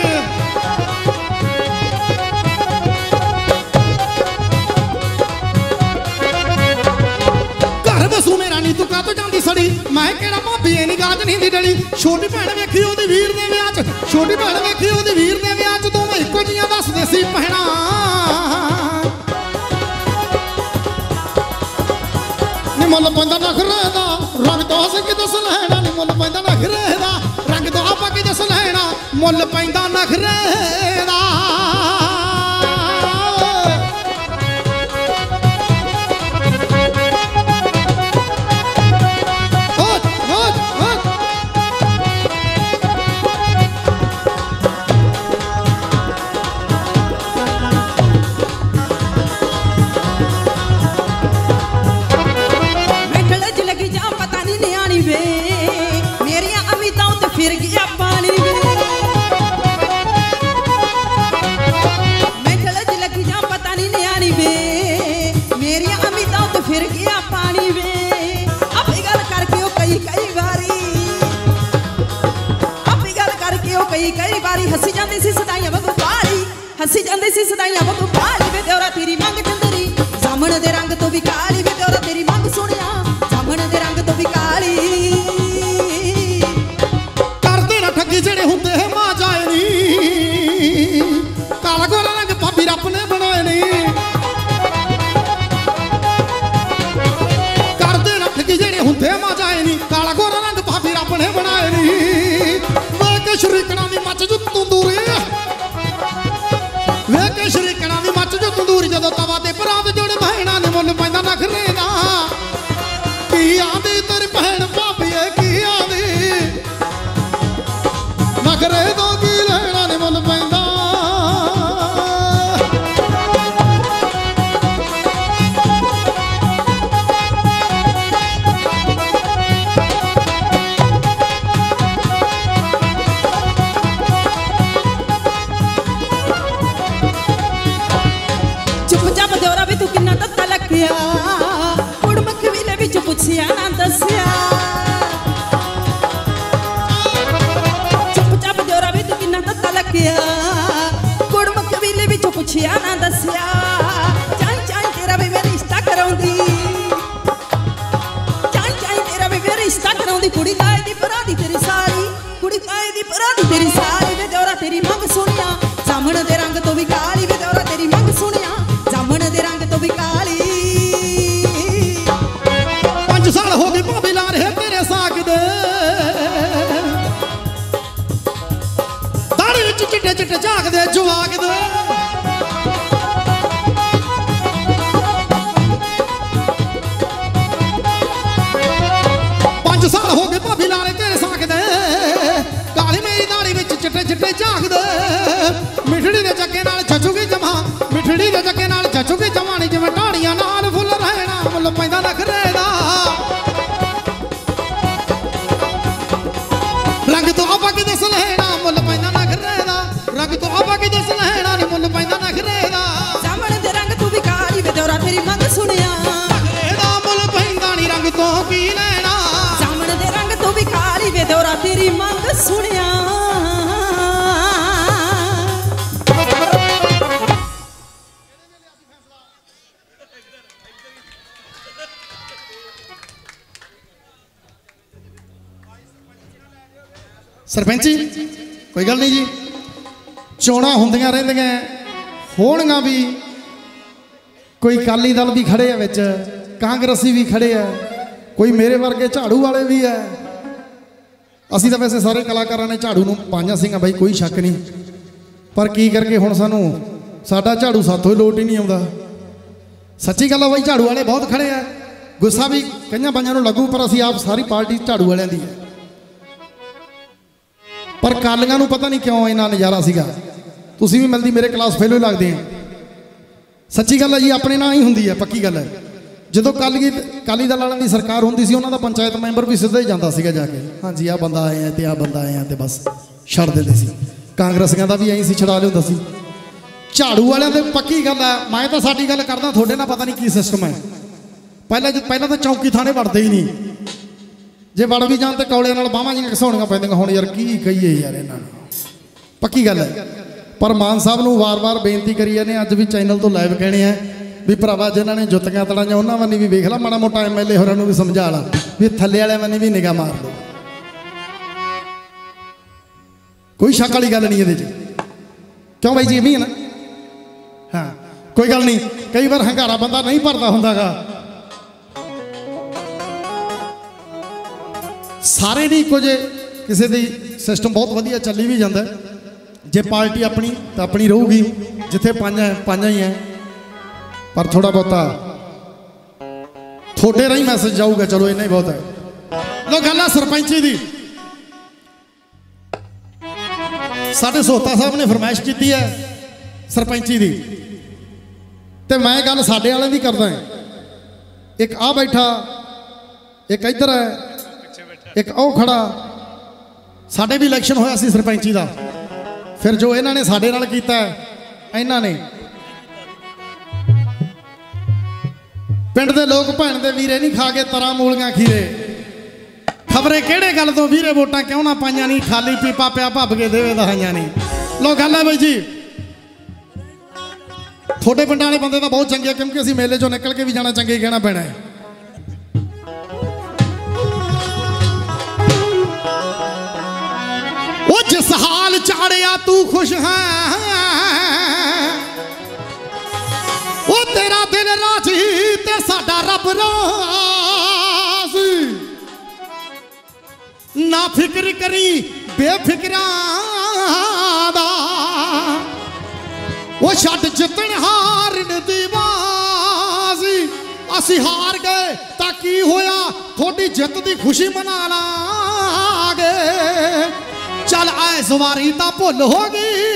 ਤੂੰ ਕਾਤੋਂ ਜਾਂਦੀ ਸੜੀ, ਮੈਂ ਕਿਹੜਾ ਭਾਬੀ ਐ ਨੀ ਗਾਜ ਨਹੀਂ ਦੀ ਡਲੀ। ਛੋਟੀ ਭੈਣ ਵੇਖੀ ਉਹਦੀ ਵੀਰ ਦੇ ਵਿਆਹ 'ਚ, ਛੋਟੀ ਭੈਣ ਵੇਖੀ ਉਹਦੀ ਵੀਰ ਦੇ ਵਿਆਹ 'ਚ, ਦੋਵੇਂ ਇੱਕੋ ਜੀਆਂ ਦੱਸਦੇ ਸੀ ਭੈਣਾਂ। ਨੀ ਮੁੱਲ ਪੈਂਦਾ ਨਖਰੇ ਦਾ ਰੰਗ ਤੋਂ ਹੱਸ ਕੇ ਦੱਸ ਲੈਣਾ, ਨੀ ਮੁੱਲ ਪੈਂਦਾ ਨਖਰੇ ਦਾ ਰੰਗ ਤੋਂ ਆਪਾਂ ਕੀ ਦੱਸ ਲੈਣਾ, ਮੁੱਲ ਪੈਂਦਾ ਨਖਰੇ ਦਾ। फिर गया पानी वे मैं गलत लगी जा पता नहीं न्याणी वे मेरी अमिता तो फिर गया पानी वे। अब गल करके ओ कई कई बारी अब गल करके ओ कई कई बारी हंसी जाती सी सदाइयां बगू पाली, हंसी जाती सी सदाइयां बगू पाली। वे तेरा तेरी मंग चंदरी सामने दे रंग तो भी काली, वे तेरा तेरी मंग सुनिया सामने दे रंग तो भी काली। ठगी ਜਿਹੜੇ ਹੁੰਦੇ ਹੈ ਮਾਂ ਜਾਏ ਨੀ, ਕਾਲਾ ਗੋਰਾ ਰੰਗ ਭਾਬੀ ਰੱਬ ਨੇ ਬਣਾਏ ਨੀ। ਕਰਦੇ ਨਾ ਠਗੀ ਜਿਹੜੇ ਹੁੰਦੇ ਮਾਂ ਜਾਏ ਨੀ, ਕਾਲਾ ਗੋਰਾ ਰੰਗ ਭਾਬੀ ਰੱਬ ਨੇ ਬਣਾਏ ਨੀ। ਵੇਖ ਕੇ ਸ਼ਰੀਕਣਾ ਦੀ ਮੱਚ ਜੂ ਤੰਦੂਰੀ, ਵੇਖ ਕੇ ਸ਼ਰੀਕਣਾ ਦੀ ਮੱਚ ਜੂ ਤੰਦੂਰੀ, ਜਦੋਂ ਤਵਾ ਤੇ ਭਰਾਤ ਜੋੜ ਭੈਣਾਂ ਨੇ ਮੁੱਲ ਪੈਂਦਾ ਨਖਰੇ ਦਾ। ਕੀ ਆਂਦੀ ਤੇਰੀ ਭੈਣ ਭਾਬੀ ਏ ਕੀ ਆਂਦੀ, ਨਖਰੇ ਤੋਂ ਕੀ ਲੈਣਾ ਨੀ ਮੁੱਲ ਪੈਂਦਾ। सुनिया सरपंची कोई गल नहीं जी, चोणां हुंदियां रहिंदियां होणगां भी, कोई अकाली दल भी खड़े है विच, कांग्रेसी भी खड़े है, कोई मेरे वर्गे झाड़ू वाले भी है। असीं तां वैसे सारे कलाकारां ने झाड़ू नूं पाईआं सीगां बई, कोई शक नहीं, पर की करके हुण सानूं साडा झाड़ू साथों ही लोट ही नहीं आउंदा। सच्ची गल है बई, झाड़ू वाले बहुत खड़े है, गुस्सा भी कईआं बाईआं नूं लगू, पर असीं आप सारी पार्टी झाड़ू वालिआं दी है। पर कालियां नूं पता नहीं क्यों इन्ना नज़ारा सीगा। तुसीं भी मिलदी मेरे क्लास फेलो ही लगदे हैं। सच्ची गल है जी, अपने नाल ही हुंदी है, पक्की गल है। ਜਦੋਂ ਕਾਲੀ ਕਾਲੀ ਦਲ ਵਾਲਿਆਂ ਦੀ ਸਰਕਾਰ ਹੁੰਦੀ ਸੀ, ਉਹਨਾਂ ਦਾ ਪੰਚਾਇਤ ਮੈਂਬਰ ਵੀ ਸਿੱਧਾ ਹੀ ਜਾਂਦਾ ਸੀਗਾ ਜਾ ਕੇ, ਹਾਂਜੀ ਆਹ ਬੰਦਾ ਆਏ ਆ ਤੇ ਆਹ ਬੰਦਾ ਆਏ ਆ ਤੇ ਬਸ ਛੱਡ ਦਿੰਦੇ ਸੀ। ਕਾਂਗਰਸੀਆਂ ਦਾ ਵੀ ਐਂ ਸੀ, ਛਡਾ ਲਿਆਉਂਦਾ ਸੀ। ਝਾੜੂ ਵਾਲਿਆਂ ਦੇ ਪੱਕੀ ਗੱਲ ਹੈ, ਮੈਂ ਤਾਂ ਸਾਡੀ ਗੱਲ ਕਰਦਾ, ਤੁਹਾਡੇ ਨਾਲ ਪਤਾ ਨਹੀਂ ਕੀ ਸਿਸਟਮ ਹੈ। ਪਹਿਲਾਂ ਪਹਿਲਾਂ ਤਾਂ ਚੌਂਕੀ ਥਾਣੇ ਵੜਦੇ ਹੀ ਨਹੀਂ, ਜੇ ਵੜ ਵੀ ਜਾਣ ਤੇ ਕੌਲਿਆਂ ਨਾਲ ਬਾਹਾਂ ਜਿਹੀਆਂ ਘਸਾਉਣੀਆਂ ਪੈਂਦੀਆਂ। ਹੁਣ ਯਾਰ ਕੀ ਕਹੀਏ ਯਾਰ ਇਹਨਾਂ ਨੂੰ, ਪੱਕੀ ਗੱਲ ਹੈ। ਪਰ ਮਾਨ ਸਾਹਿਬ ਨੂੰ ਵਾਰ-ਵਾਰ ਬੇਨਤੀ ਕਰੀ ਜਾਂਦੇ, ਅੱਜ ਵੀ ਚੈਨਲ ਤੋਂ ਲਾਈਵ ਕਹਿਣੇ ਆ ਵੀ ਭਰਾਵਾ ਜਿਨ੍ਹਾਂ ਨੇ ਜੁੱਤੀਆਂ ਤੜਾਈਆਂ ਉਹਨਾਂ ਵੱਲ ਵੀ ਵੇਖ ਲਾ, ਮਾੜਾ ਮੋਟਾ ਐਮ ਐਲ ਏ ਹੋਰਾਂ ਨੂੰ ਵੀ ਸਮਝਾ ਲਾ ਵੀ ਥੱਲੇ ਵਾਲਿਆਂ ਵੱਲ ਵੀ ਨਿਗਾਹ ਮਾਰ ਲਓ। ਕੋਈ ਸ਼ੱਕ ਵਾਲੀ ਗੱਲ ਨਹੀਂ ਇਹਦੇ 'ਚ, ਕਿਉਂ ਬਾਈ ਜੀ? ਵੀ ਹੈ ਨਾ, ਹਾਂ ਕੋਈ ਗੱਲ ਨਹੀਂ। ਕਈ ਵਾਰ ਹੰਗਾਰਾ ਬੰਦਾ ਨਹੀਂ ਭਰਦਾ ਹੁੰਦਾਗਾ, ਸਾਰੇ ਨਹੀਂ ਇੱਕੋ ਜਿਹੇ, ਕਿਸੇ ਦੀ ਸਿਸਟਮ ਬਹੁਤ ਵਧੀਆ ਚੱਲੀ ਵੀ ਜਾਂਦਾ। ਜੇ ਪਾਰਟੀ ਆਪਣੀ ਤਾਂ ਆਪਣੀ ਰਹੂਗੀ, ਜਿੱਥੇ ਪਾਈਆਂ ਪਾਈਆਂ ਹੀ ਹੈ, पर थोड़ा बहुता थोड़े राही मैसेज जाऊगा, चलो इन्ना ही बहुत है। लो गल है सरपंची दी, साडे सोहता साहब ने फरमाइश की है सरपंची दी, ते मैं गल साडे वाले दी करदा है। एक आ बैठा, एक इधर है, एक ओ खड़ा। साडे भी इलैक्शन होया सी सरपंची दा, फिर जो इन्हां ने साडे नाल कीता है, इन्हां ने पिंड दे लोग भैन दे वीरे नहीं खा के तरा मूलियां खीरे, खबरे किहड़े गल तो वीरे वोटां क्यों ना पाइयां नहीं, खाली पीपा पिया भब के देवे दहाइयां नहीं। लो गल है बई जी, थोड़े पिंडां वाले बंदे तो बहुत चंगे, क्योंकि असीं मेले चों निकल के भी जाना चंगे कहना पैना है। वो जिस हाल चाड़िया तू खुश है, वो तेरा दिल राजी ते साडा रब राजी। ना फिक्र करी बेफिक्रा दा, वो छड्ड जितन हारन दी बाजी। असी हार गए तां की होया, थोड़ी जित दी खुशी मना लांगे। चल ऐस वारी तां भुल हो गई,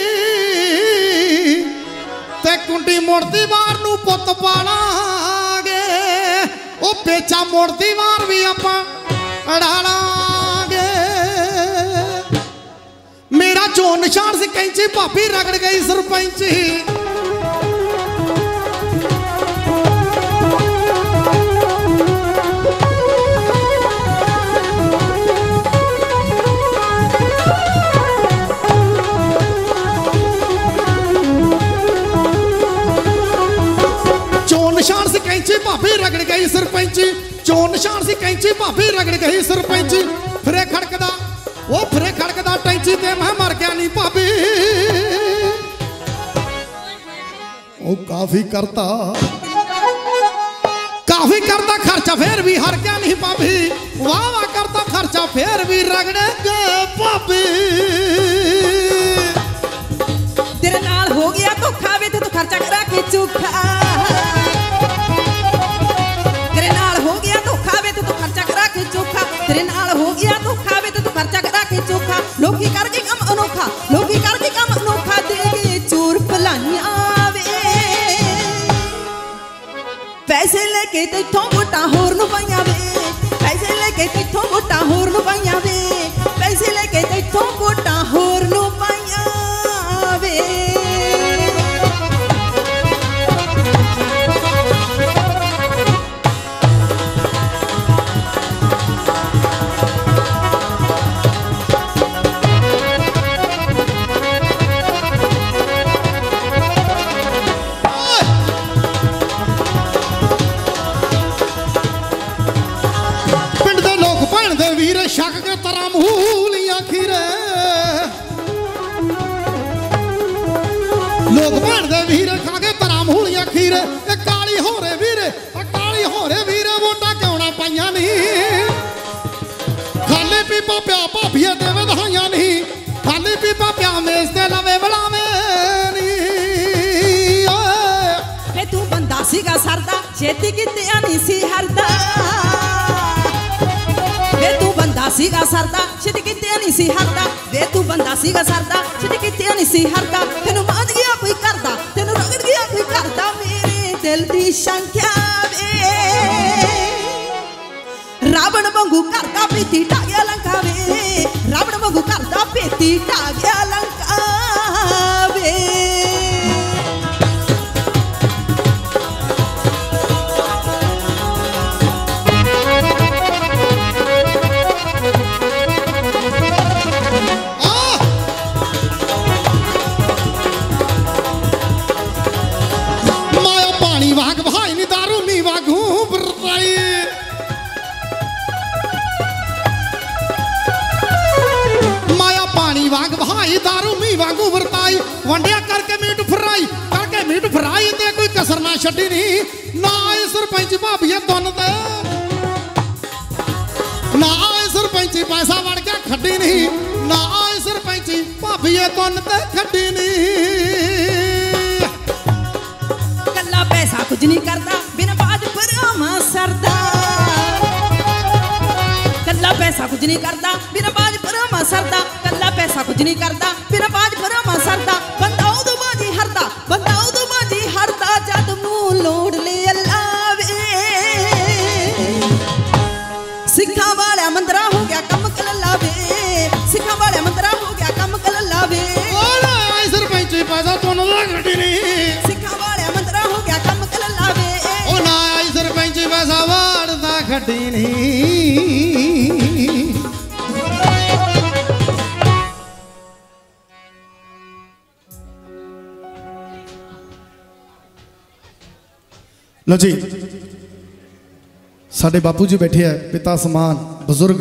ते कुंडी मुड़दी वार नूं पुत पालांगे। ओ पेचा मुड़दी वार भी आपां अड़ालांगे। मेरा चोन निशान से कैंची भाभी रगड़ गई सरपंची। निशान से कैंची भाभी रगड़ गई सरपंची, चोन निशान से कैंची भाभी रगड़ गई सरपंची। फिरे खड़कदा वो फिरे खड़कदा टैंची ते मैं मर गया नहीं भाभी। ओ काफी करता काफी करता खर्चा, फिर भी हर गया नहीं भाभी। वाह वाह करता खर्चा, फिर भी रगड़े गए भाभी। तेरे नाल हो गया धोखा वे, तू खर्चा करा के चूखा। तेरे नाल हो गया धोखा वे, तू खर्चा करा के चोखा। लोकी करके कम अनोखा, लोकी करके कम अनोखा, दे के चोर भलाइयां वे। पैसे लेके तैथों वोटां होर नूं पाइयां वे, पैसे लेके तैथों वोटां होर नूं पाइयां वे, पैसे लेके तैथों वोटां होर नूं पाइयां वे। के तरा मूलियां खीरे लोग भैन दे वीरे खा के तरा मूलियां खीरे ए काली होरे वीरे ए काली होरे वीरे वोटा क्यों ना पाइयां नहीं खाली पीपा प्या भाभीए दे वधाइयां नहीं खाली पीपा प्या मेज ते लवे बुलावे नहीं वे तू बंदा सीगा सरदा छेती कित्तियां नहीं सी हरदा वे तू बंदा सीगा सरदा छेती कित्तियां नहीं सी हरदा वे तू बंदा सीगा सरदा छेती कित्तियां नहीं सी हरदा तेनू मान गया कोई करदा तेनू रगड़ गया कोई करदा मेरे दिल दी शंख्या वे रावण वांगू करदा पीती ढाग्या लंका वे रावण वांगू करदा पीती ढाग्या लंका वे माया पानी वाग भाई नी दारू नी वागू बरताई माया पानी वाग भाई दारू मी वागू बरताई वंडिया करके मीट फ्राई करके मीट फ्राई ते कोई कसर ना छड्डी नहीं ना आए सरपंच भाभीए तुन ते ना आए सरपंची पैसा वड़ के खड्डी नहीं ना आए सरपंची भाभीए तुन ते खड्डी नहीं कल्ला पैसा कुछ नहीं करता बिना बाज परामा सरदा कल्ला पैसा कुछ नहीं करता बिना बाज परामा सरदा कल्ला पैसा कुछ नहीं करता बिना बाज परामा सरदा बंदा उदू बाजी हरदा बंदा उदू बाजी हरदा जद मूं लोड़ ले अल्लाह वे सिखा वाला मंदरा हो गया कम कल्ला वे सिखा वाला मंदरा हो गया कम कल्ला वे ओला आए सरपंची पैसा तुन ते खड्डी नहीं सिखा वाला मंदरा हो गया कम कल्ला वे ओ ना आई सरपंची पैसा वाड़दा खड्डी नहीं लो जी साडे बापू जी बैठे है पिता समान बुजुर्ग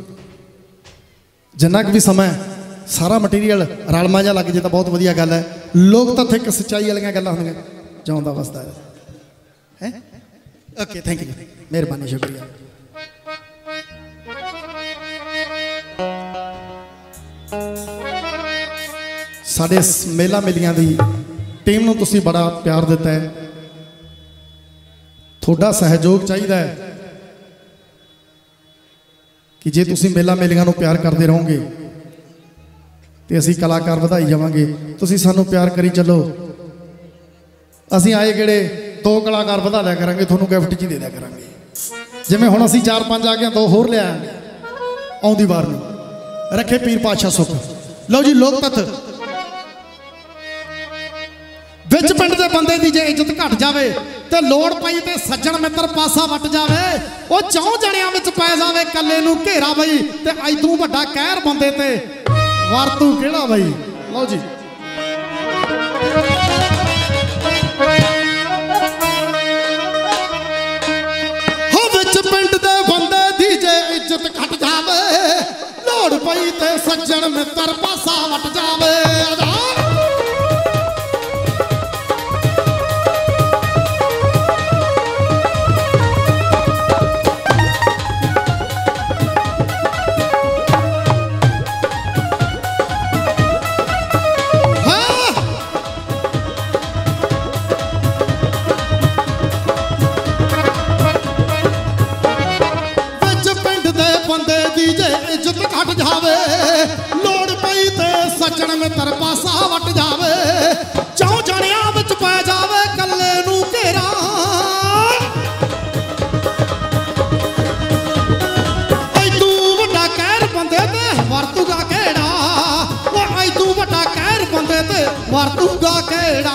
जिन्ना भी समय सारा मटीरियल रलमा जा लग जाए तो बहुत वधिया गल है लोग तो एक सच्चाई वाली गल्लां होंदियां जाऊंदा वसदा है ओके थैंक यू मेहरबानी शुक्रिया साडे मेला मेलियां दी टीम नूं तुसीं बड़ा प्यार दिता है थोड़ा सहयोग चाहिए है कि जे तुसीं मेला मेलियां नूं प्यार करते रहोगे तो असीं कलाकार वधाई जावांगे तुसीं सानूं प्यार करी चलो असीं आए किहड़े दो कलाकार वधा लिया करांगे तुहानूं गिफ्ट च दे दिया करांगे जिवें हुण असीं चार पंज आ गए दो होर लिया आउंदी वार नूं रखे पीर पातशाह सुख लो जी लोक तत्त विच पिंड दे बंदे दी जे इज्जत घट जावे ते लोड़ पई ते सज्जण मित्र पासा वट जावे ओ चौं जणियां विच पै जावे कल्ले नूं घेरा बई ते ऐतों वड्डा कहर बंदे ते वरतू किहड़ा बई लो जी हो विच पिंड दे बंदे दी जे इज्जत घट जावे लोड़ पई ते सज्जण मित्र पासा वट जावे घट जावे लोड़ पई ते सज्जण मित्र पासा वट जावे चौं जणियां विच पै जावे कल्ले नूं घेरा ऐतों वड्डा कहर बंदे ते वरतूगा किहड़ा ओ ऐतों वड्डा कहर बंदे ते वरतूगा किहड़ा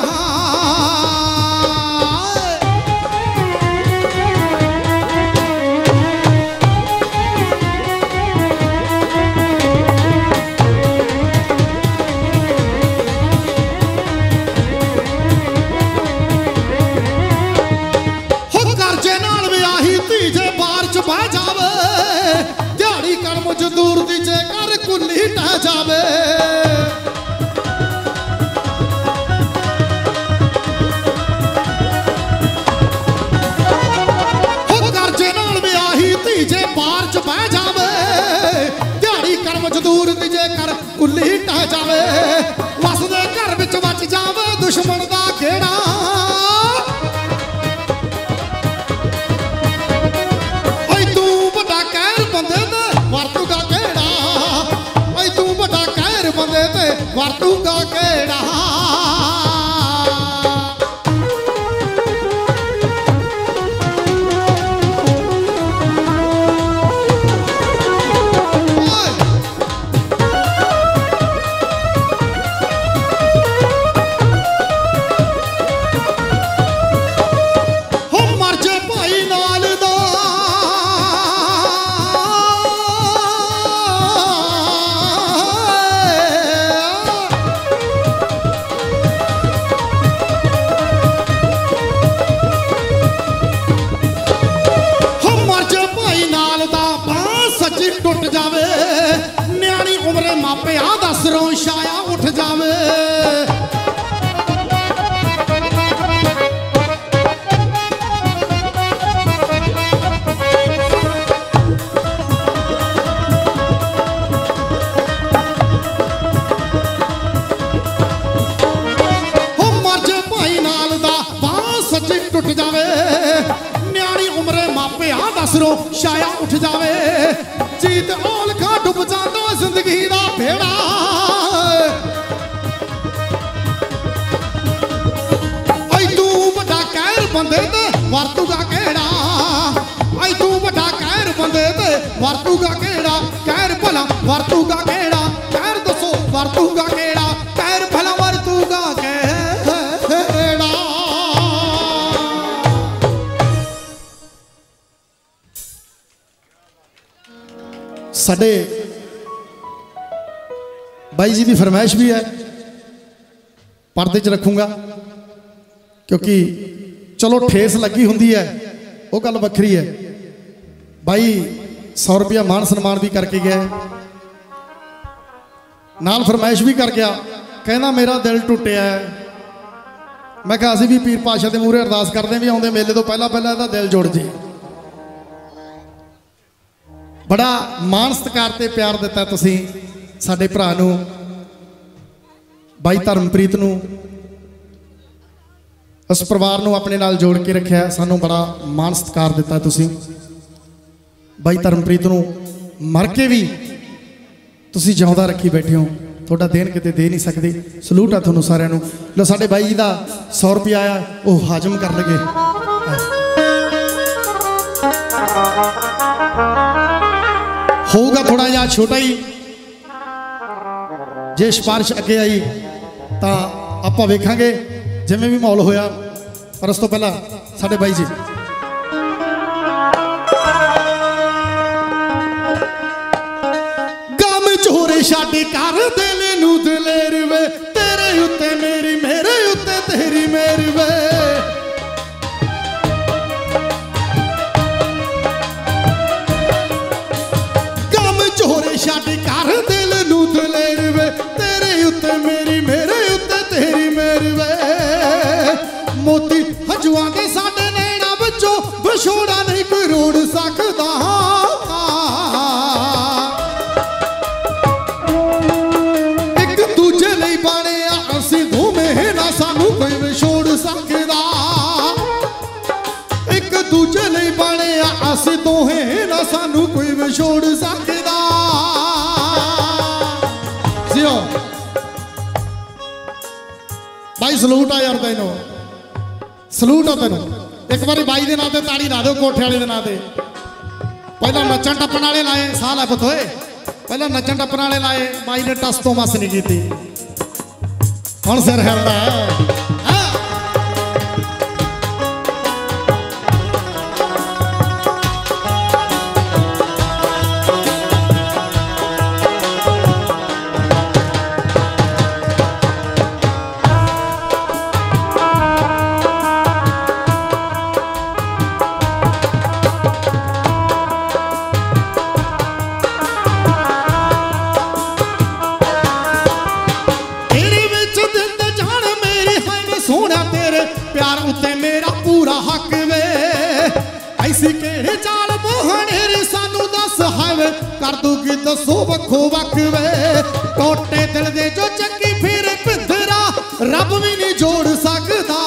सिरों छाया उठ जावे। टुट जावे न्याणी उम्रे मापिया दा सिरों छाया उठ जावे। जीत औलखा डुब जांदा जिंदगी दा बेड़ा। आई तू बड़ा कहर बंदे ते वरतूगा केड़ा। आई तू बड़ा कहर बंदे ते वरतूगा केड़ा। कहर भला वरतूगा केड़ा। कहर दसो वरतूगा केड़ा। कहर भला वरतूगा केड़ा। साडे बाई जी की फरमाइश भी है, पर्दे च रखूँगा क्योंकि चलो ठेस लगी होंगी है वो गल वक्री है। बाई सौ रुपया मान सन्मान भी करके गया, नाल फरमाइश भी कर गया, कहना मेरा दिल टुटिया है। मैं कहा असीं भी पीर पातशाह के मूहरे अरदास करते भी आउंदे मेले तो पहला पहला इहदा दिल जुड़ जे। बड़ा मान सत्कार ते प्यार दिता तुसीं साडे भरा नूं, बाई धर्मप्रीत नूं, उस परिवार नूं अपने नाल जोड़ के रखिया। सानूं बड़ा मान सत्कार दिता तुसीं। बाई धर्मप्रीत नूं मर के भी तुसीं जिउंदा रखी बैठे हो, तुहाडा देन किते दे नहीं सकदे। सलूट आ तुहानूं सारिआं नूं। लो साडे बाई जी दा सौ रुपया आया वो हाजम कर लगे। होगा थोड़ा जिहा छोटा ही, जे सिफारिश अगे आई तो आप वेखांगे जिवें भी माहौल होया। पर उस तो पहला साडे बाई जी गम चोरे छड्ड कर दिल नूं दलेर वे। तेरे उत्ते मेरी मेरे उत्ते तेरी मेरी वे। छड्ड कर दिल नूं दलेर वे। तेरे उत्ते मेरी मेरे उत्ते तेरी मेरी वे। मोती हंजुआं दे साडे नैना विचों विछोड़ा नहीं कोई रोड़ सकदा। एक दूजे लई बने असीं दोवें ना सानू कोई विछोड़ सकदा। एक दूजे लई बने असीं दोवें ना सानू कोई विछोड़ सकदा। भाई सलूट आ यार तेनों, सलूट आ तेनों। एक बार बाई के नाम से ताड़ी ला दो कोठे वाले के नाम से। पहला नचन टप्पन वाले लाए साह लै पुत होए। पहला नचन टप्पन वाले लाए, बाई ने टस तो मस नहीं की। हुण सिर हिलदा है। प्यार उत्ते मेरा पूरा हक वे। ऐसी केड़े चाल मोहनेरी सानू दस है कर दूगी दसो वखो वख वे। टोटे दिल दे जो चंगी फिर पिंधरा रब भी नहीं जोड़ सकदा।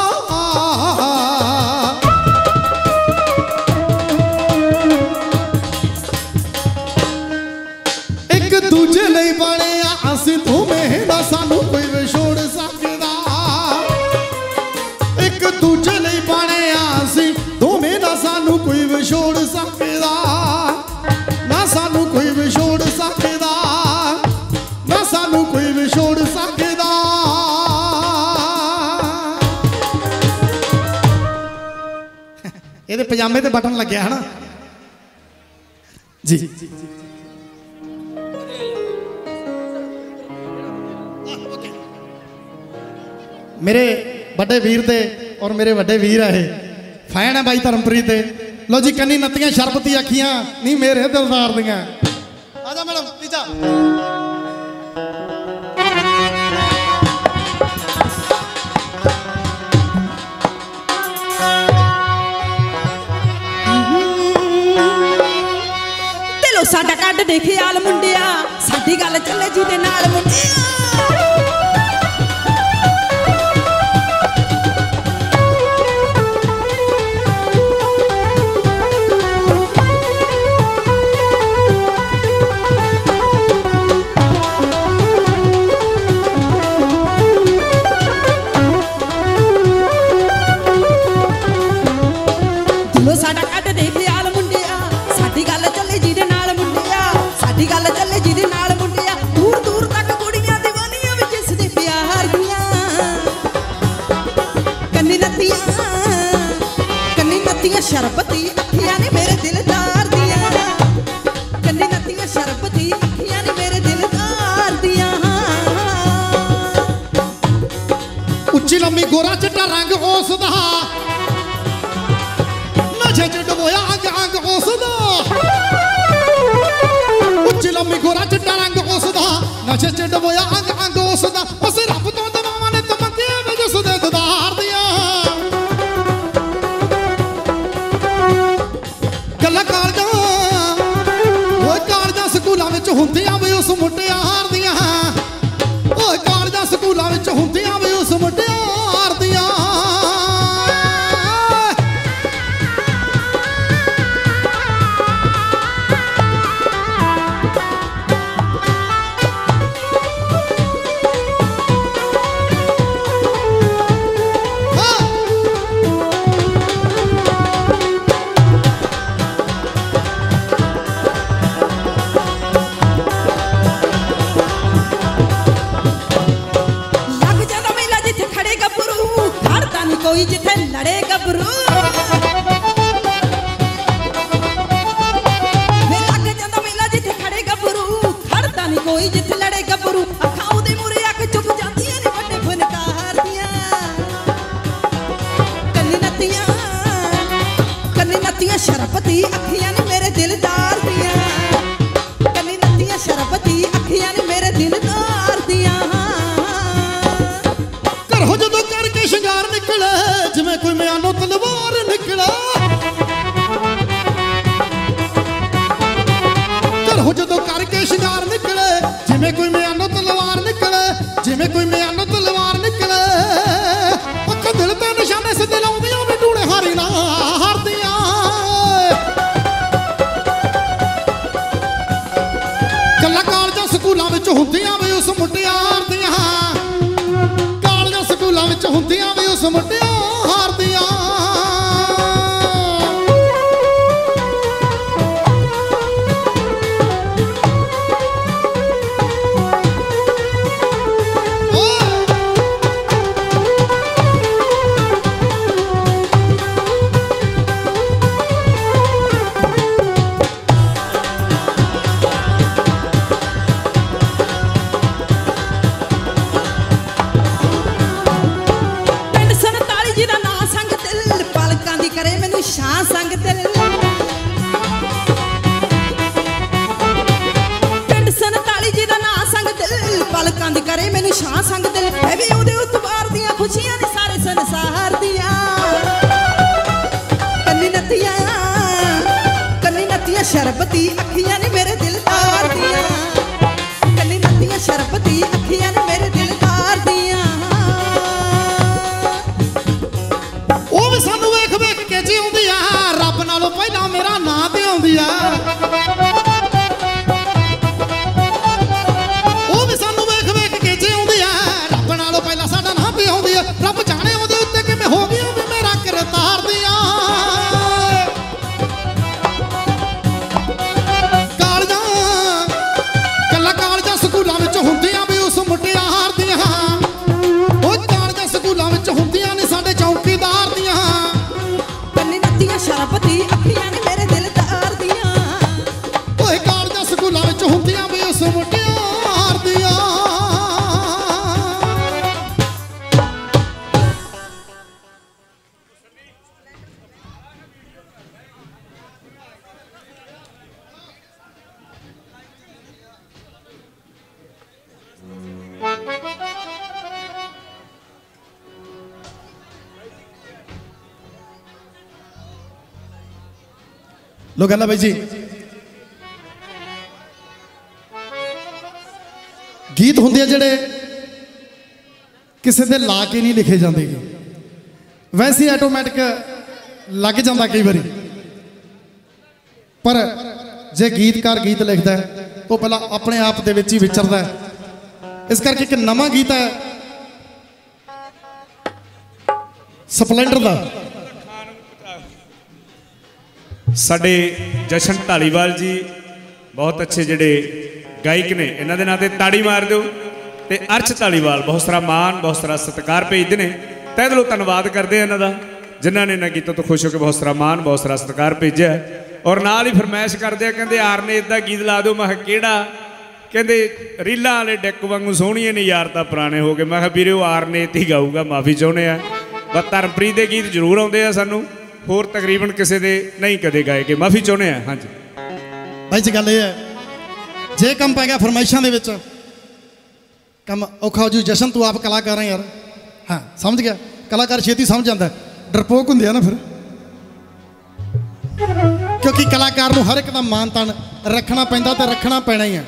एक दूजे लई बने असीं दोवें ना सानू कोई विछोड़ सकदा। एक दूजे लई बने असीं दोवें ना सानू कोई विछोड़ सकदा। ना सानू कोई विछोड़ सकदा। ना सानू कोई विछोड़ सकदा। ਇਹਦੇ ਪਜਾਮੇ ਤੇ ਬਟਨ ਲੱਗਿਆ ਹੈ ਨਾ ਜੀ। मेरे बड़े वीर दे और मेरे बड़े वीर है फैन है भाई धर्मप्रीत दे। लो जी कन्नी नत्तियां शरबती अखियां नहीं मेरे दिलदार दियां। आजा मैडम तीजा ਦਿਲੋਂ ਸਾਡਾ ਕੱਢ ਦੇ ਖਿਆਲ ਮੁੰਡਿਆ ਸਾਡੀ ਗੱਲ ਚੱਲੇ ਜਿਹਦੇ ਨਾਲ ਮੁੰਡਿਆ ਸਾਡਾ ਕੱਢ ਦੇ ਖਿਆਲ ਮੁੰਡਿਆ ਸਾਡੀ ਗੱਲ ਚੱਲੇ ਜਿਹਦੇ ਨਾਲ ਮੁੰਡਿਆ ਸਾਡੀ ਗੱਲ ਚੱਲੇ ਜਿਹਦੇ ਨਾਲ ਮੁੰਡਿਆ ਦੂਰ ਦੂਰ ਤੱਕ ਕੁੜੀਆਂ ਦੀਵਾਨੀਆਂ ਵਿੱਚ ਇਸ ਦੇ ਪਿਆਰ ਦੀਆਂ ਕੰਨੀ ਨੱਤੀਆਂ ਕੰਨੀ ਨੱਤੀਆਂ ਸ਼ਰਬਤੀ ਅੱਖੀਆਂ ਨੇ ਮੇਰੇ ਦਿਲਦਾਰ ਦੀਆਂ ਕੰਨੀ ਨੱਤੀਆਂ ਸ਼ਰਬਤੀ ਅੱਖੀਆਂ ਨੇ ਮੇਰੇ ਦਿਲਦਾਰ ਦੀਆਂ ਉੱਚੀ ਲੰਮੀ ਗੋਰਾ ਚਿੱਟਾ ਰੰਗ ਉਸ ਦਾ ਨਸ਼ੇ ਚ ਡੁਬੋਇਆ ਅੰਗ ਅੰਗ ਉਸ ਦਾ ਉੱਚੀ ਲੰਮੀ ਗੋਰਾ ਚਿੱਟਾ ਰੰਗ ਉਸ ਦਾ ਨਸ਼ੇ ਚ ਡੁਬੋਇਆ ਅੰਗ ਅੰਗ ਉਸ ਦਾ ਉਸ ਰੱਬ ਤੋਂ ਦਵਾਵਾਂ ਨੇ ਤਮੰਦੀਆਂ ਵਿੱਚ ਉਸ ਦੇ ਦਿਦਾਰ ਦੀਆਂ ਗੱਲਾਂ ਕਾਲਜਾਂ ਓਏ ਕਾਲਜਾਂ ਸਕੂਲਾਂ ਵਿੱਚ ਹੁੰਦੀਆਂ ਵੀ ਉਸ ਮੁਟਿਆਰ ਦੀਆਂ ਓਏ ਕਾਲਜਾਂ ਸਕੂਲਾਂ ਵਿੱਚ ਹੁੰਦੀਆਂ ਵੀ ਉਸ ਮੁਟਿਆਰ ਦੀਆਂ कोई जिथे लड़े गबरू वे लग जांदा मेला जिथे खड़े गबरू खड़दा नहीं कोई जिथे लड़े गबरू अखां उदे मूरे अख चुप जांदियां ने वड्डे फनकार दियां कन्नी नत्तियां कन्नी नत्तियां शरबती अखियां ने मेरे दिलदार दियां कन्नी नत्तियां शरबती अखियां ने मेरे दिलदार दियां कर हो जदों करके शिंगार निकले जिवें कोई म्यानो तलवार निकले कर हो जदों करके शिंगार निकले जिवें कोई म्यानो तलवार निकले जिवें कोई म्यानो तलवार निकले अख दिल ते निशाने सिद्धे लाउंदियां भी टूणे हारी ना हारदियां कल्ला कालजां स्कूलां विच हुंदियां भी उस मुटियार दियां कालजां स्कूलां विच हुंदियां भी उस मुटियार दियां शां संग दिल पिंड सनताली जी दा नां संग दिल पलकां दी करे मैनू शां संग दिल है भी ओदे उतवार दियां खुशियां ने सारे संसार दियां कन्नी नत्तियां कन्नी नत्तियां शरबती अखियां ने मेरे दिलदार दियां कन्नी नत्तियां शरबती अखियां ने मेरे दिलदार दियां ओ भी सानू वेख वेख के जीउंदी आ रब नालों पहला मेरा नां ते आउंदी आ ओ भी सानू वेख वेख के जीउंदी आ रब नालों पहला साडा नां ते आउंदी आ रब जाने ओदे उत्ते किवें हो गई भी मेरा करतार दिया कालजां कल्ला कालजां स्कूलां विच हुंदियां भी उस मुटियार दियां ओ कालजां स्कूलां विच हुंदियां ने साडे चौकीदार दियां कन्नी नत्तियां शरबती अखियां ने मेरे दिलदार दियां ओए कालजां स्कूलां विच हुंदियां भी उस मुटियार दियां लो गल्ला भाई जी गीत होंदे जिहड़े किसी दे ला के नहीं लिखे जाते, वैसे ही ऑटोमैटिक लग जाता कई बारी। पर जे गीतकार गीत लिखता है तो पहला अपने आप दे विच ही विचरदा है। इस करके एक नवा गीत है स्पलेंडर दा, साडे जशन ढालीवाल जी बहुत अच्छे जिहड़े गायक ने, इन्हां दे नां ते ताड़ी मार दिओ। ते अर्श ढालीवाल बहुत सारा मान बहुत सारा सत्कार भेजते हैं, तहे दिलों धन्नवाद करते हैं इन्हां दा जिन्हां ने इन्हां गीतों तो खुश होकर बहुत सारा मान बहुत सारा सत्कार भेजा। और नाल ही फरमाइश करते हैं, कहते आर ने इदा गीत ला दो। मैं किहड़ा, कहते रीलां वाले डेक वांगू सोहणीए ने यार तां पुराने हो गए। मैं वीरे वो आर ने ही गाऊगा, माफ़ी चाहुंदे आ। बस धर्मप्रीत के गीत जरूर आउंदे आ सानूं, होर तकरीबन किसी दे नहीं कदे गाए गए, माफ़ी चाहुंदे आ। हाँ जी भाई जी गल ये है, जे कम पै गया फरमाइशों के विच कम औखा हो जू। जशन तू आप कलाकार है यार, हाँ समझ गया, कलाकार छेती समझ जाता है, डरपोक होंगे ना फिर, क्योंकि कलाकार नूं हर एक दा मान तान रखना पैंदा ते रखना पैना ही है।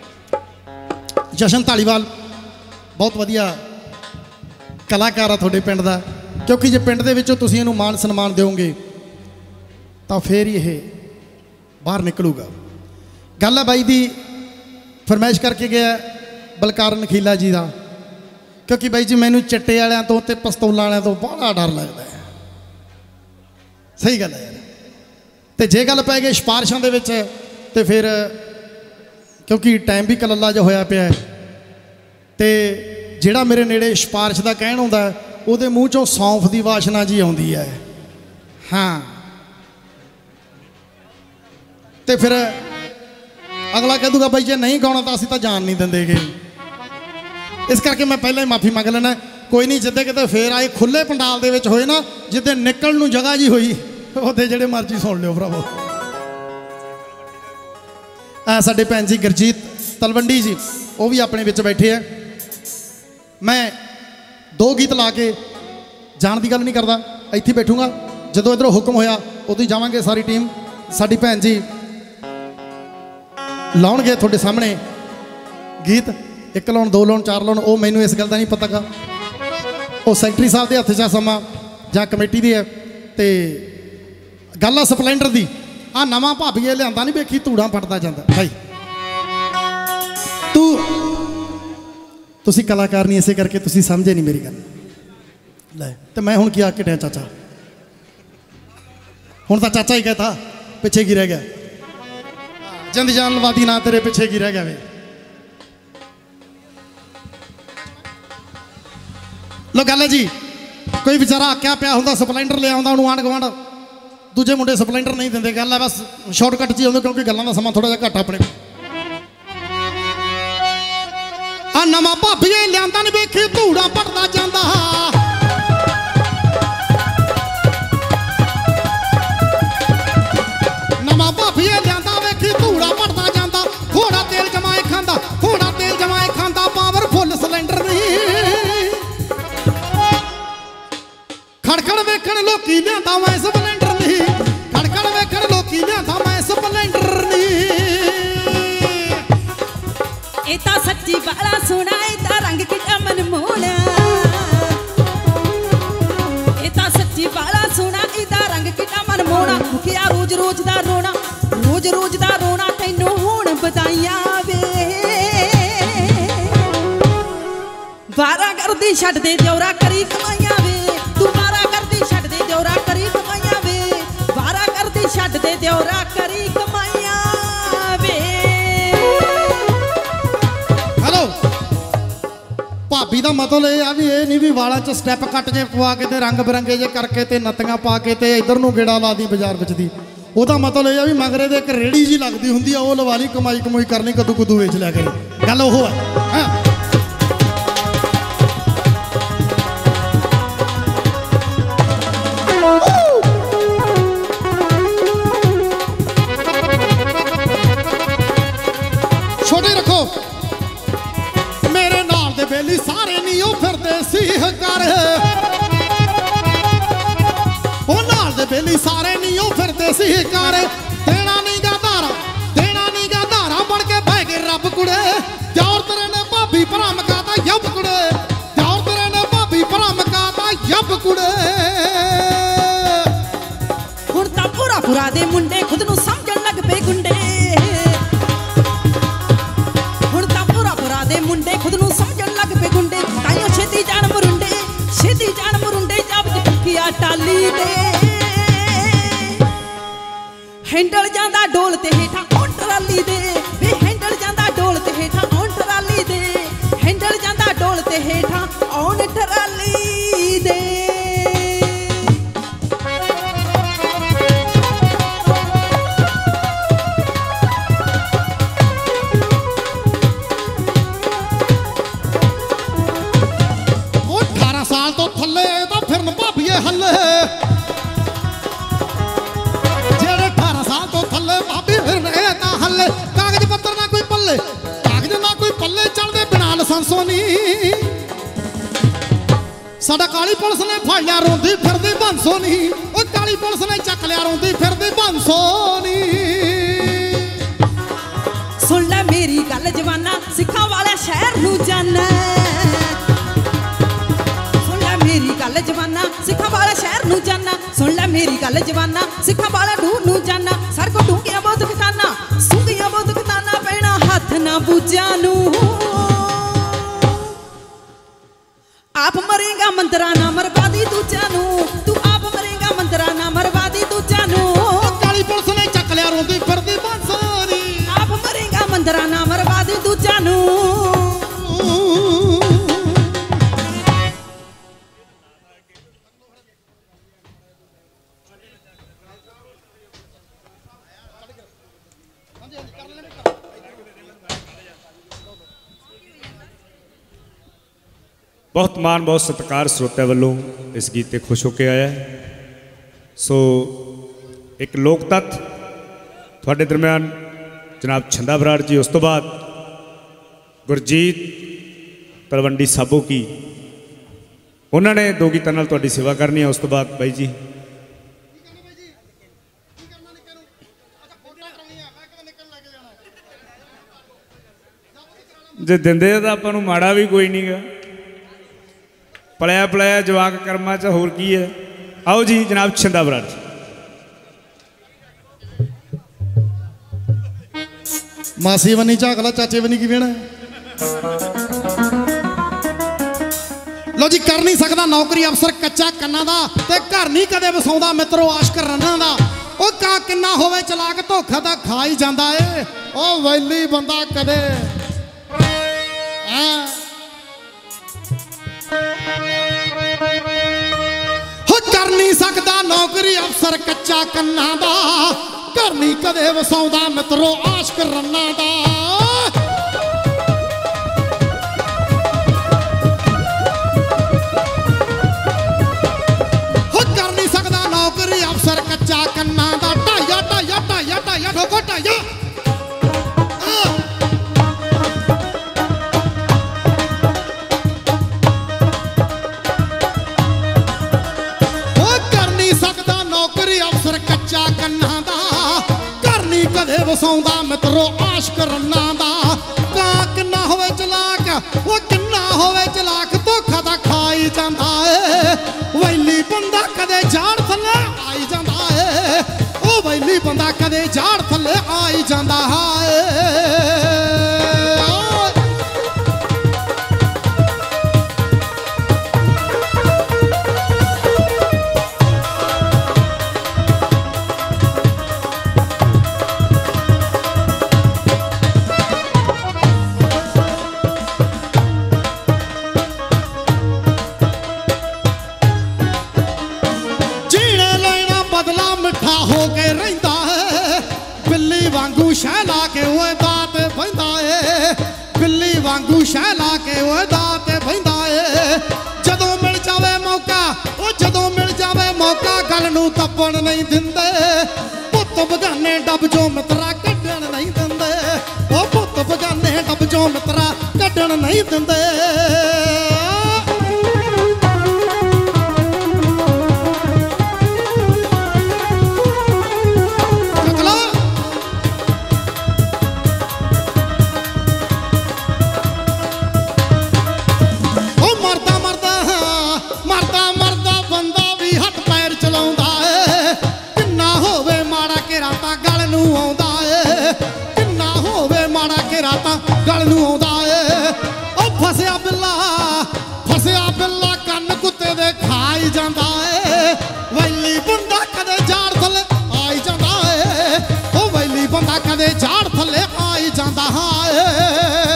जशन ढालीवाल बहुत वधिया कलाकार है तुहाडे पिंड दा, क्योंकि जे पिंड दे विचों तुसीं इहनूं मान सन्मान दिओगे तां फिर ही ये बाहर निकलूगा। गल है बाई दी फरमाइश करके गया बलकार नखीला जी का, क्योंकि बाई जी मैनू चिट्टे वालियां तो ते पिस्तौलां वालियां तो बड़ा डर लगता है। सही गल है यार। तो जे गल पै गई सिफारिशों के विच ते फिर क्योंकि टाइम भी कलला जो होया पिया है, ते जिहड़ा मेरे नेड़े सिफारिश का कहण आउंदा है उहदे मूँह चों सौंफ की वाशना जी आउंदी है। हाँ तो फिर अगला कह दूगा भाई जे नहीं गाना तो असीं तो जान नहीं देंगे। इस करके मैं पहले ही माफ़ी मंग लेना, कोई नहीं जिद्दे किते फिर आए खुले पंडाल दे विच होए ना, जिद्दे निकल नूं जगह जी हुई उहदे जिहड़े मर्जी सुन लिओ भरावो। आ साडे भैन जी गुरजीत तलवंडी जी वो भी अपने विच बैठे हैं। मैं दो गीत ला के जान की गल नहीं करता, इत्थे बैठूंगा, जदों इधरों हुक्म होया उदों ही जावांगे। सारी टीम साडी भैन जी लाउणगे तुहाडे सामने गीत, एक लाउण दो लाउण चार लाउण, वो मैनू इस गल का नहीं पता गा, वो सैकटरी साहब के हत्थ च समा जां कमेटी दी है। तो गल आ स्पलेंडर दी, आ नवां भाभीए लिआंदा नहीं वेखी धूड़ा फटदा जांदा। भाई तू तुसी कलाकार नहीं, इसे करके तुसी समझे नहीं मेरी गल। लै तो मैं हुण की आख के चाचा, हुण तां चाचा ही कहता, पिछे की रह गया, जिंद जान लवादी ना तेरे पिछे की रह गया वे। लो गल है जी, कोई बेचारा आख्या पिया हुंदा स्पलेंडर ले आउंदा, उहनूं आंढ गुआंढ दूजे मुंडे स्पलेंडर नहीं देंदे। गल है बस शॉर्टकट जी आउंदे, क्योंकि गल्लां दा समा थोड़ा जिहा घट अपने। आ नवां भाभीए लिआंदा नहीं वेखी धूड़ा पटदा जांदा, नवां भाभीए लिआंदा वेखी धूड़ा पटदा जांदा। थोड़ा तेल जमाए खांदा, थोड़ा तेल जमाए खांदा, पावरफुल सिलेंडर नहीं। खड़खड़ वेखण लोकी लिआंदा मैं स्पलेंडर नहीं, खड़खड़ वेखण लोकी लिआंदा मैं स्पलेंडर नहीं। ए तां सच्ची बड़ा सोना, ए तां रंग किड्डा मनमोहना, ए तां सच्ची बड़ा सोना, ए तां रंग किड्डा मनमोहना। मुखिया रोज रोज दा रोना, रोज रोज दा रोना, तैनूं हुण बधाइयां वे। वारा करदी छड्ड दे दिओरा करी कमाइयां वे, तू वारा करदी छड्ड दे दिओरा करी कमाइयां वे, वारा करदी छड्ड दे दिओरा करी कमाइयां वे। हेलो भाभी का मतलब ये आ भी ये नहीं भी वालों च स्टैप कट जे पवा के ते रंग बिरंगे जे करके ते नत्तियां पा के ते इधर नूं गेड़ा ला दी बाजार विच दी। ਉਹਦਾ मतलब यह भी मगरे दे एक रेड़ी जी लगती होंगी, वो लवा ली कमाई कमाई करनी, कदू कदू वेच लिया करी। गल वो है। छोटे रखो मेरे नाल दे बेली सारे नहीं वो फिरते सी कर, वो नाल दे बेली सारे नहीं वो फिरते सी कर। देना नहीं गा धारा, देना नहीं गा धारा, बन के बह गए रब कुड़े, जोर तेरे ने भाभी खुद नूं समझण लग पे गुंडे हुण तां पुरा पुरा दे मुंडे खुद नूं समझण लग पे गुंडे ताइयों छेती जाण मुरुंडे छेती जाण मुरुंडे जब टुकिया टाली दे हैंडल जांदा डोल ते हेठां ओन ट्राली दे वे हैंडल जांदा डोल ते हेठां ओन ट्राली दे हैंडल जांदा डोल ते हेठां ओन ट्राली दे साडा काली पुलिस ने फड़ लिया रोंदी फिरदी बंसो नी ओ काली पुलिस ने चक लिया रोंदी फिरदी बंसो नी सुन ले मेरी गल जवाना सिखा वाले शहर नू जाना सुन ले मेरी गल जवाना सिखा वाले शहर नू जाना सुन ले मेरी गल जवाना सिखा वाले दूर नू जाना सर को ढूंगिया बहुत खताना सुंगिया बहुत खताना पैना हाथ ना बूझा नू आप मरेगा मंत्रा ना मरवादी दूजा नू तू आप मरेगा मंत्रा ना मरवादी दूजा नू काली पुलिस ने चक लिया रोंदी फिरदी बंसो नी आप मरेगा मंत्रा ना मरवादी दूजा नू बहुत मान बहुत सत्कार श्रोते वालों इस गीत ते खुश होके आया। सो एक लोक तत्व थोड़े दरम्यान जनाब छंदा बराड़ जी, उस तो बाद गुरजीत तलवंडी साबो की उन्होंने दो गीतों नाल तुहाडी सेवा करनी है। उस तो बाद बाई जी जे दिंदे तां आपां नूं माड़ा भी कोई नहीं गा, पलिया पलिया जवाक कर्मा च होर की है। आओ जी जनाब छंदा बराड़ जी। मासी बनी झाकला चाचे बनी की वेना लो जी। कर नहीं सकता नौकरी अफसर कच्चा कन्ना दा ते घर नहीं कदे वसाउंदा मित्रो आशक रन्ना दा। ओ का किन्ना होवे चलाक धोखा दा खा ही जांदा ए। ओ वैली बंदा कदे आ कर नहीं सकता नौकरी अफसर कच्चा कन्ना दा, घर नहीं कदे वसाउंदा मित्रो आशक रन्ना दा। हो कर नहीं सकता नौकरी अफसर कच्चा कन्ना दा। ढाया ढाया ढाया ढाया ठोको ढाया कच्चा कन्ना दा, घर नहीं कदे वसाउंदा मित्रो आशक रन्ना दा। का किन्ना होवे चलाक वो किन्ना होवे चलाक धोखा दा खाई जांदा ए। वैली बंदा कदे झाड़ थल्ले आई जांदा ए। ओ वैली बंदा कदे झाड़ थल्ले आई जांदा है। शह ला के वो दात बंदा है, बिल्ली वांगू शह ला के वो दात बंदा है। जदों मिल जावे मौका वो जदों मिल जावे मौका गल नूं तपण नहीं दिंदे। पुत बगाने डब जो मित्रा कड्डण नहीं दिंदे। ओ पुत बगाने डब जो मित्रा कड्डण नहीं दिंदे। मरदा बंदा भी हथ पैर चलाउंदा है। किन्ना होवे माड़ा के राता नूं आउंदा ए किन्ना होवे माड़ा घेरा तां गल नूं आउंदा ए ओ फसिया बिल्ला फसिया बिल्ला कन्न कुत्ते दे खाई जांदा ए वैली बंदा कदे झाड़ थल्ले आई जांदा ए ओ वैली बंदा कदे झाड़ थल्ले आई जांदा ए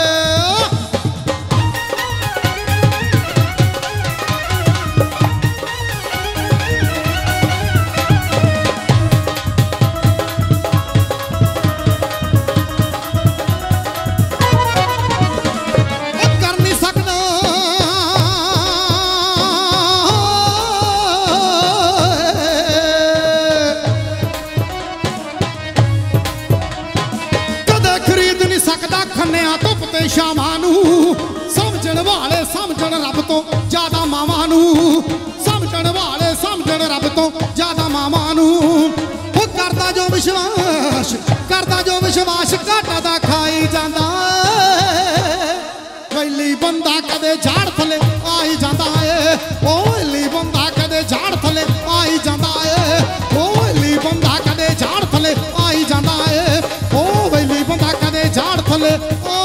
शामां नूं समझण वाले समझण रब तो ज्यादा मावां नूं समझण वाले समझण रब तो ज्यादा मावां नूं ओ करदा जो विश्वास करदा जो विश्वास घाटा दा खाई जांदा वैली बंदा कदे झाड़ थले आई जांदा ए ओ वैली बंदा कदे झाड़ थले आई जांदा ए ओ वैली बंदा कदे झाड़ थले आई जांदा ए ओ वैली बंदा कदे झाड़ थले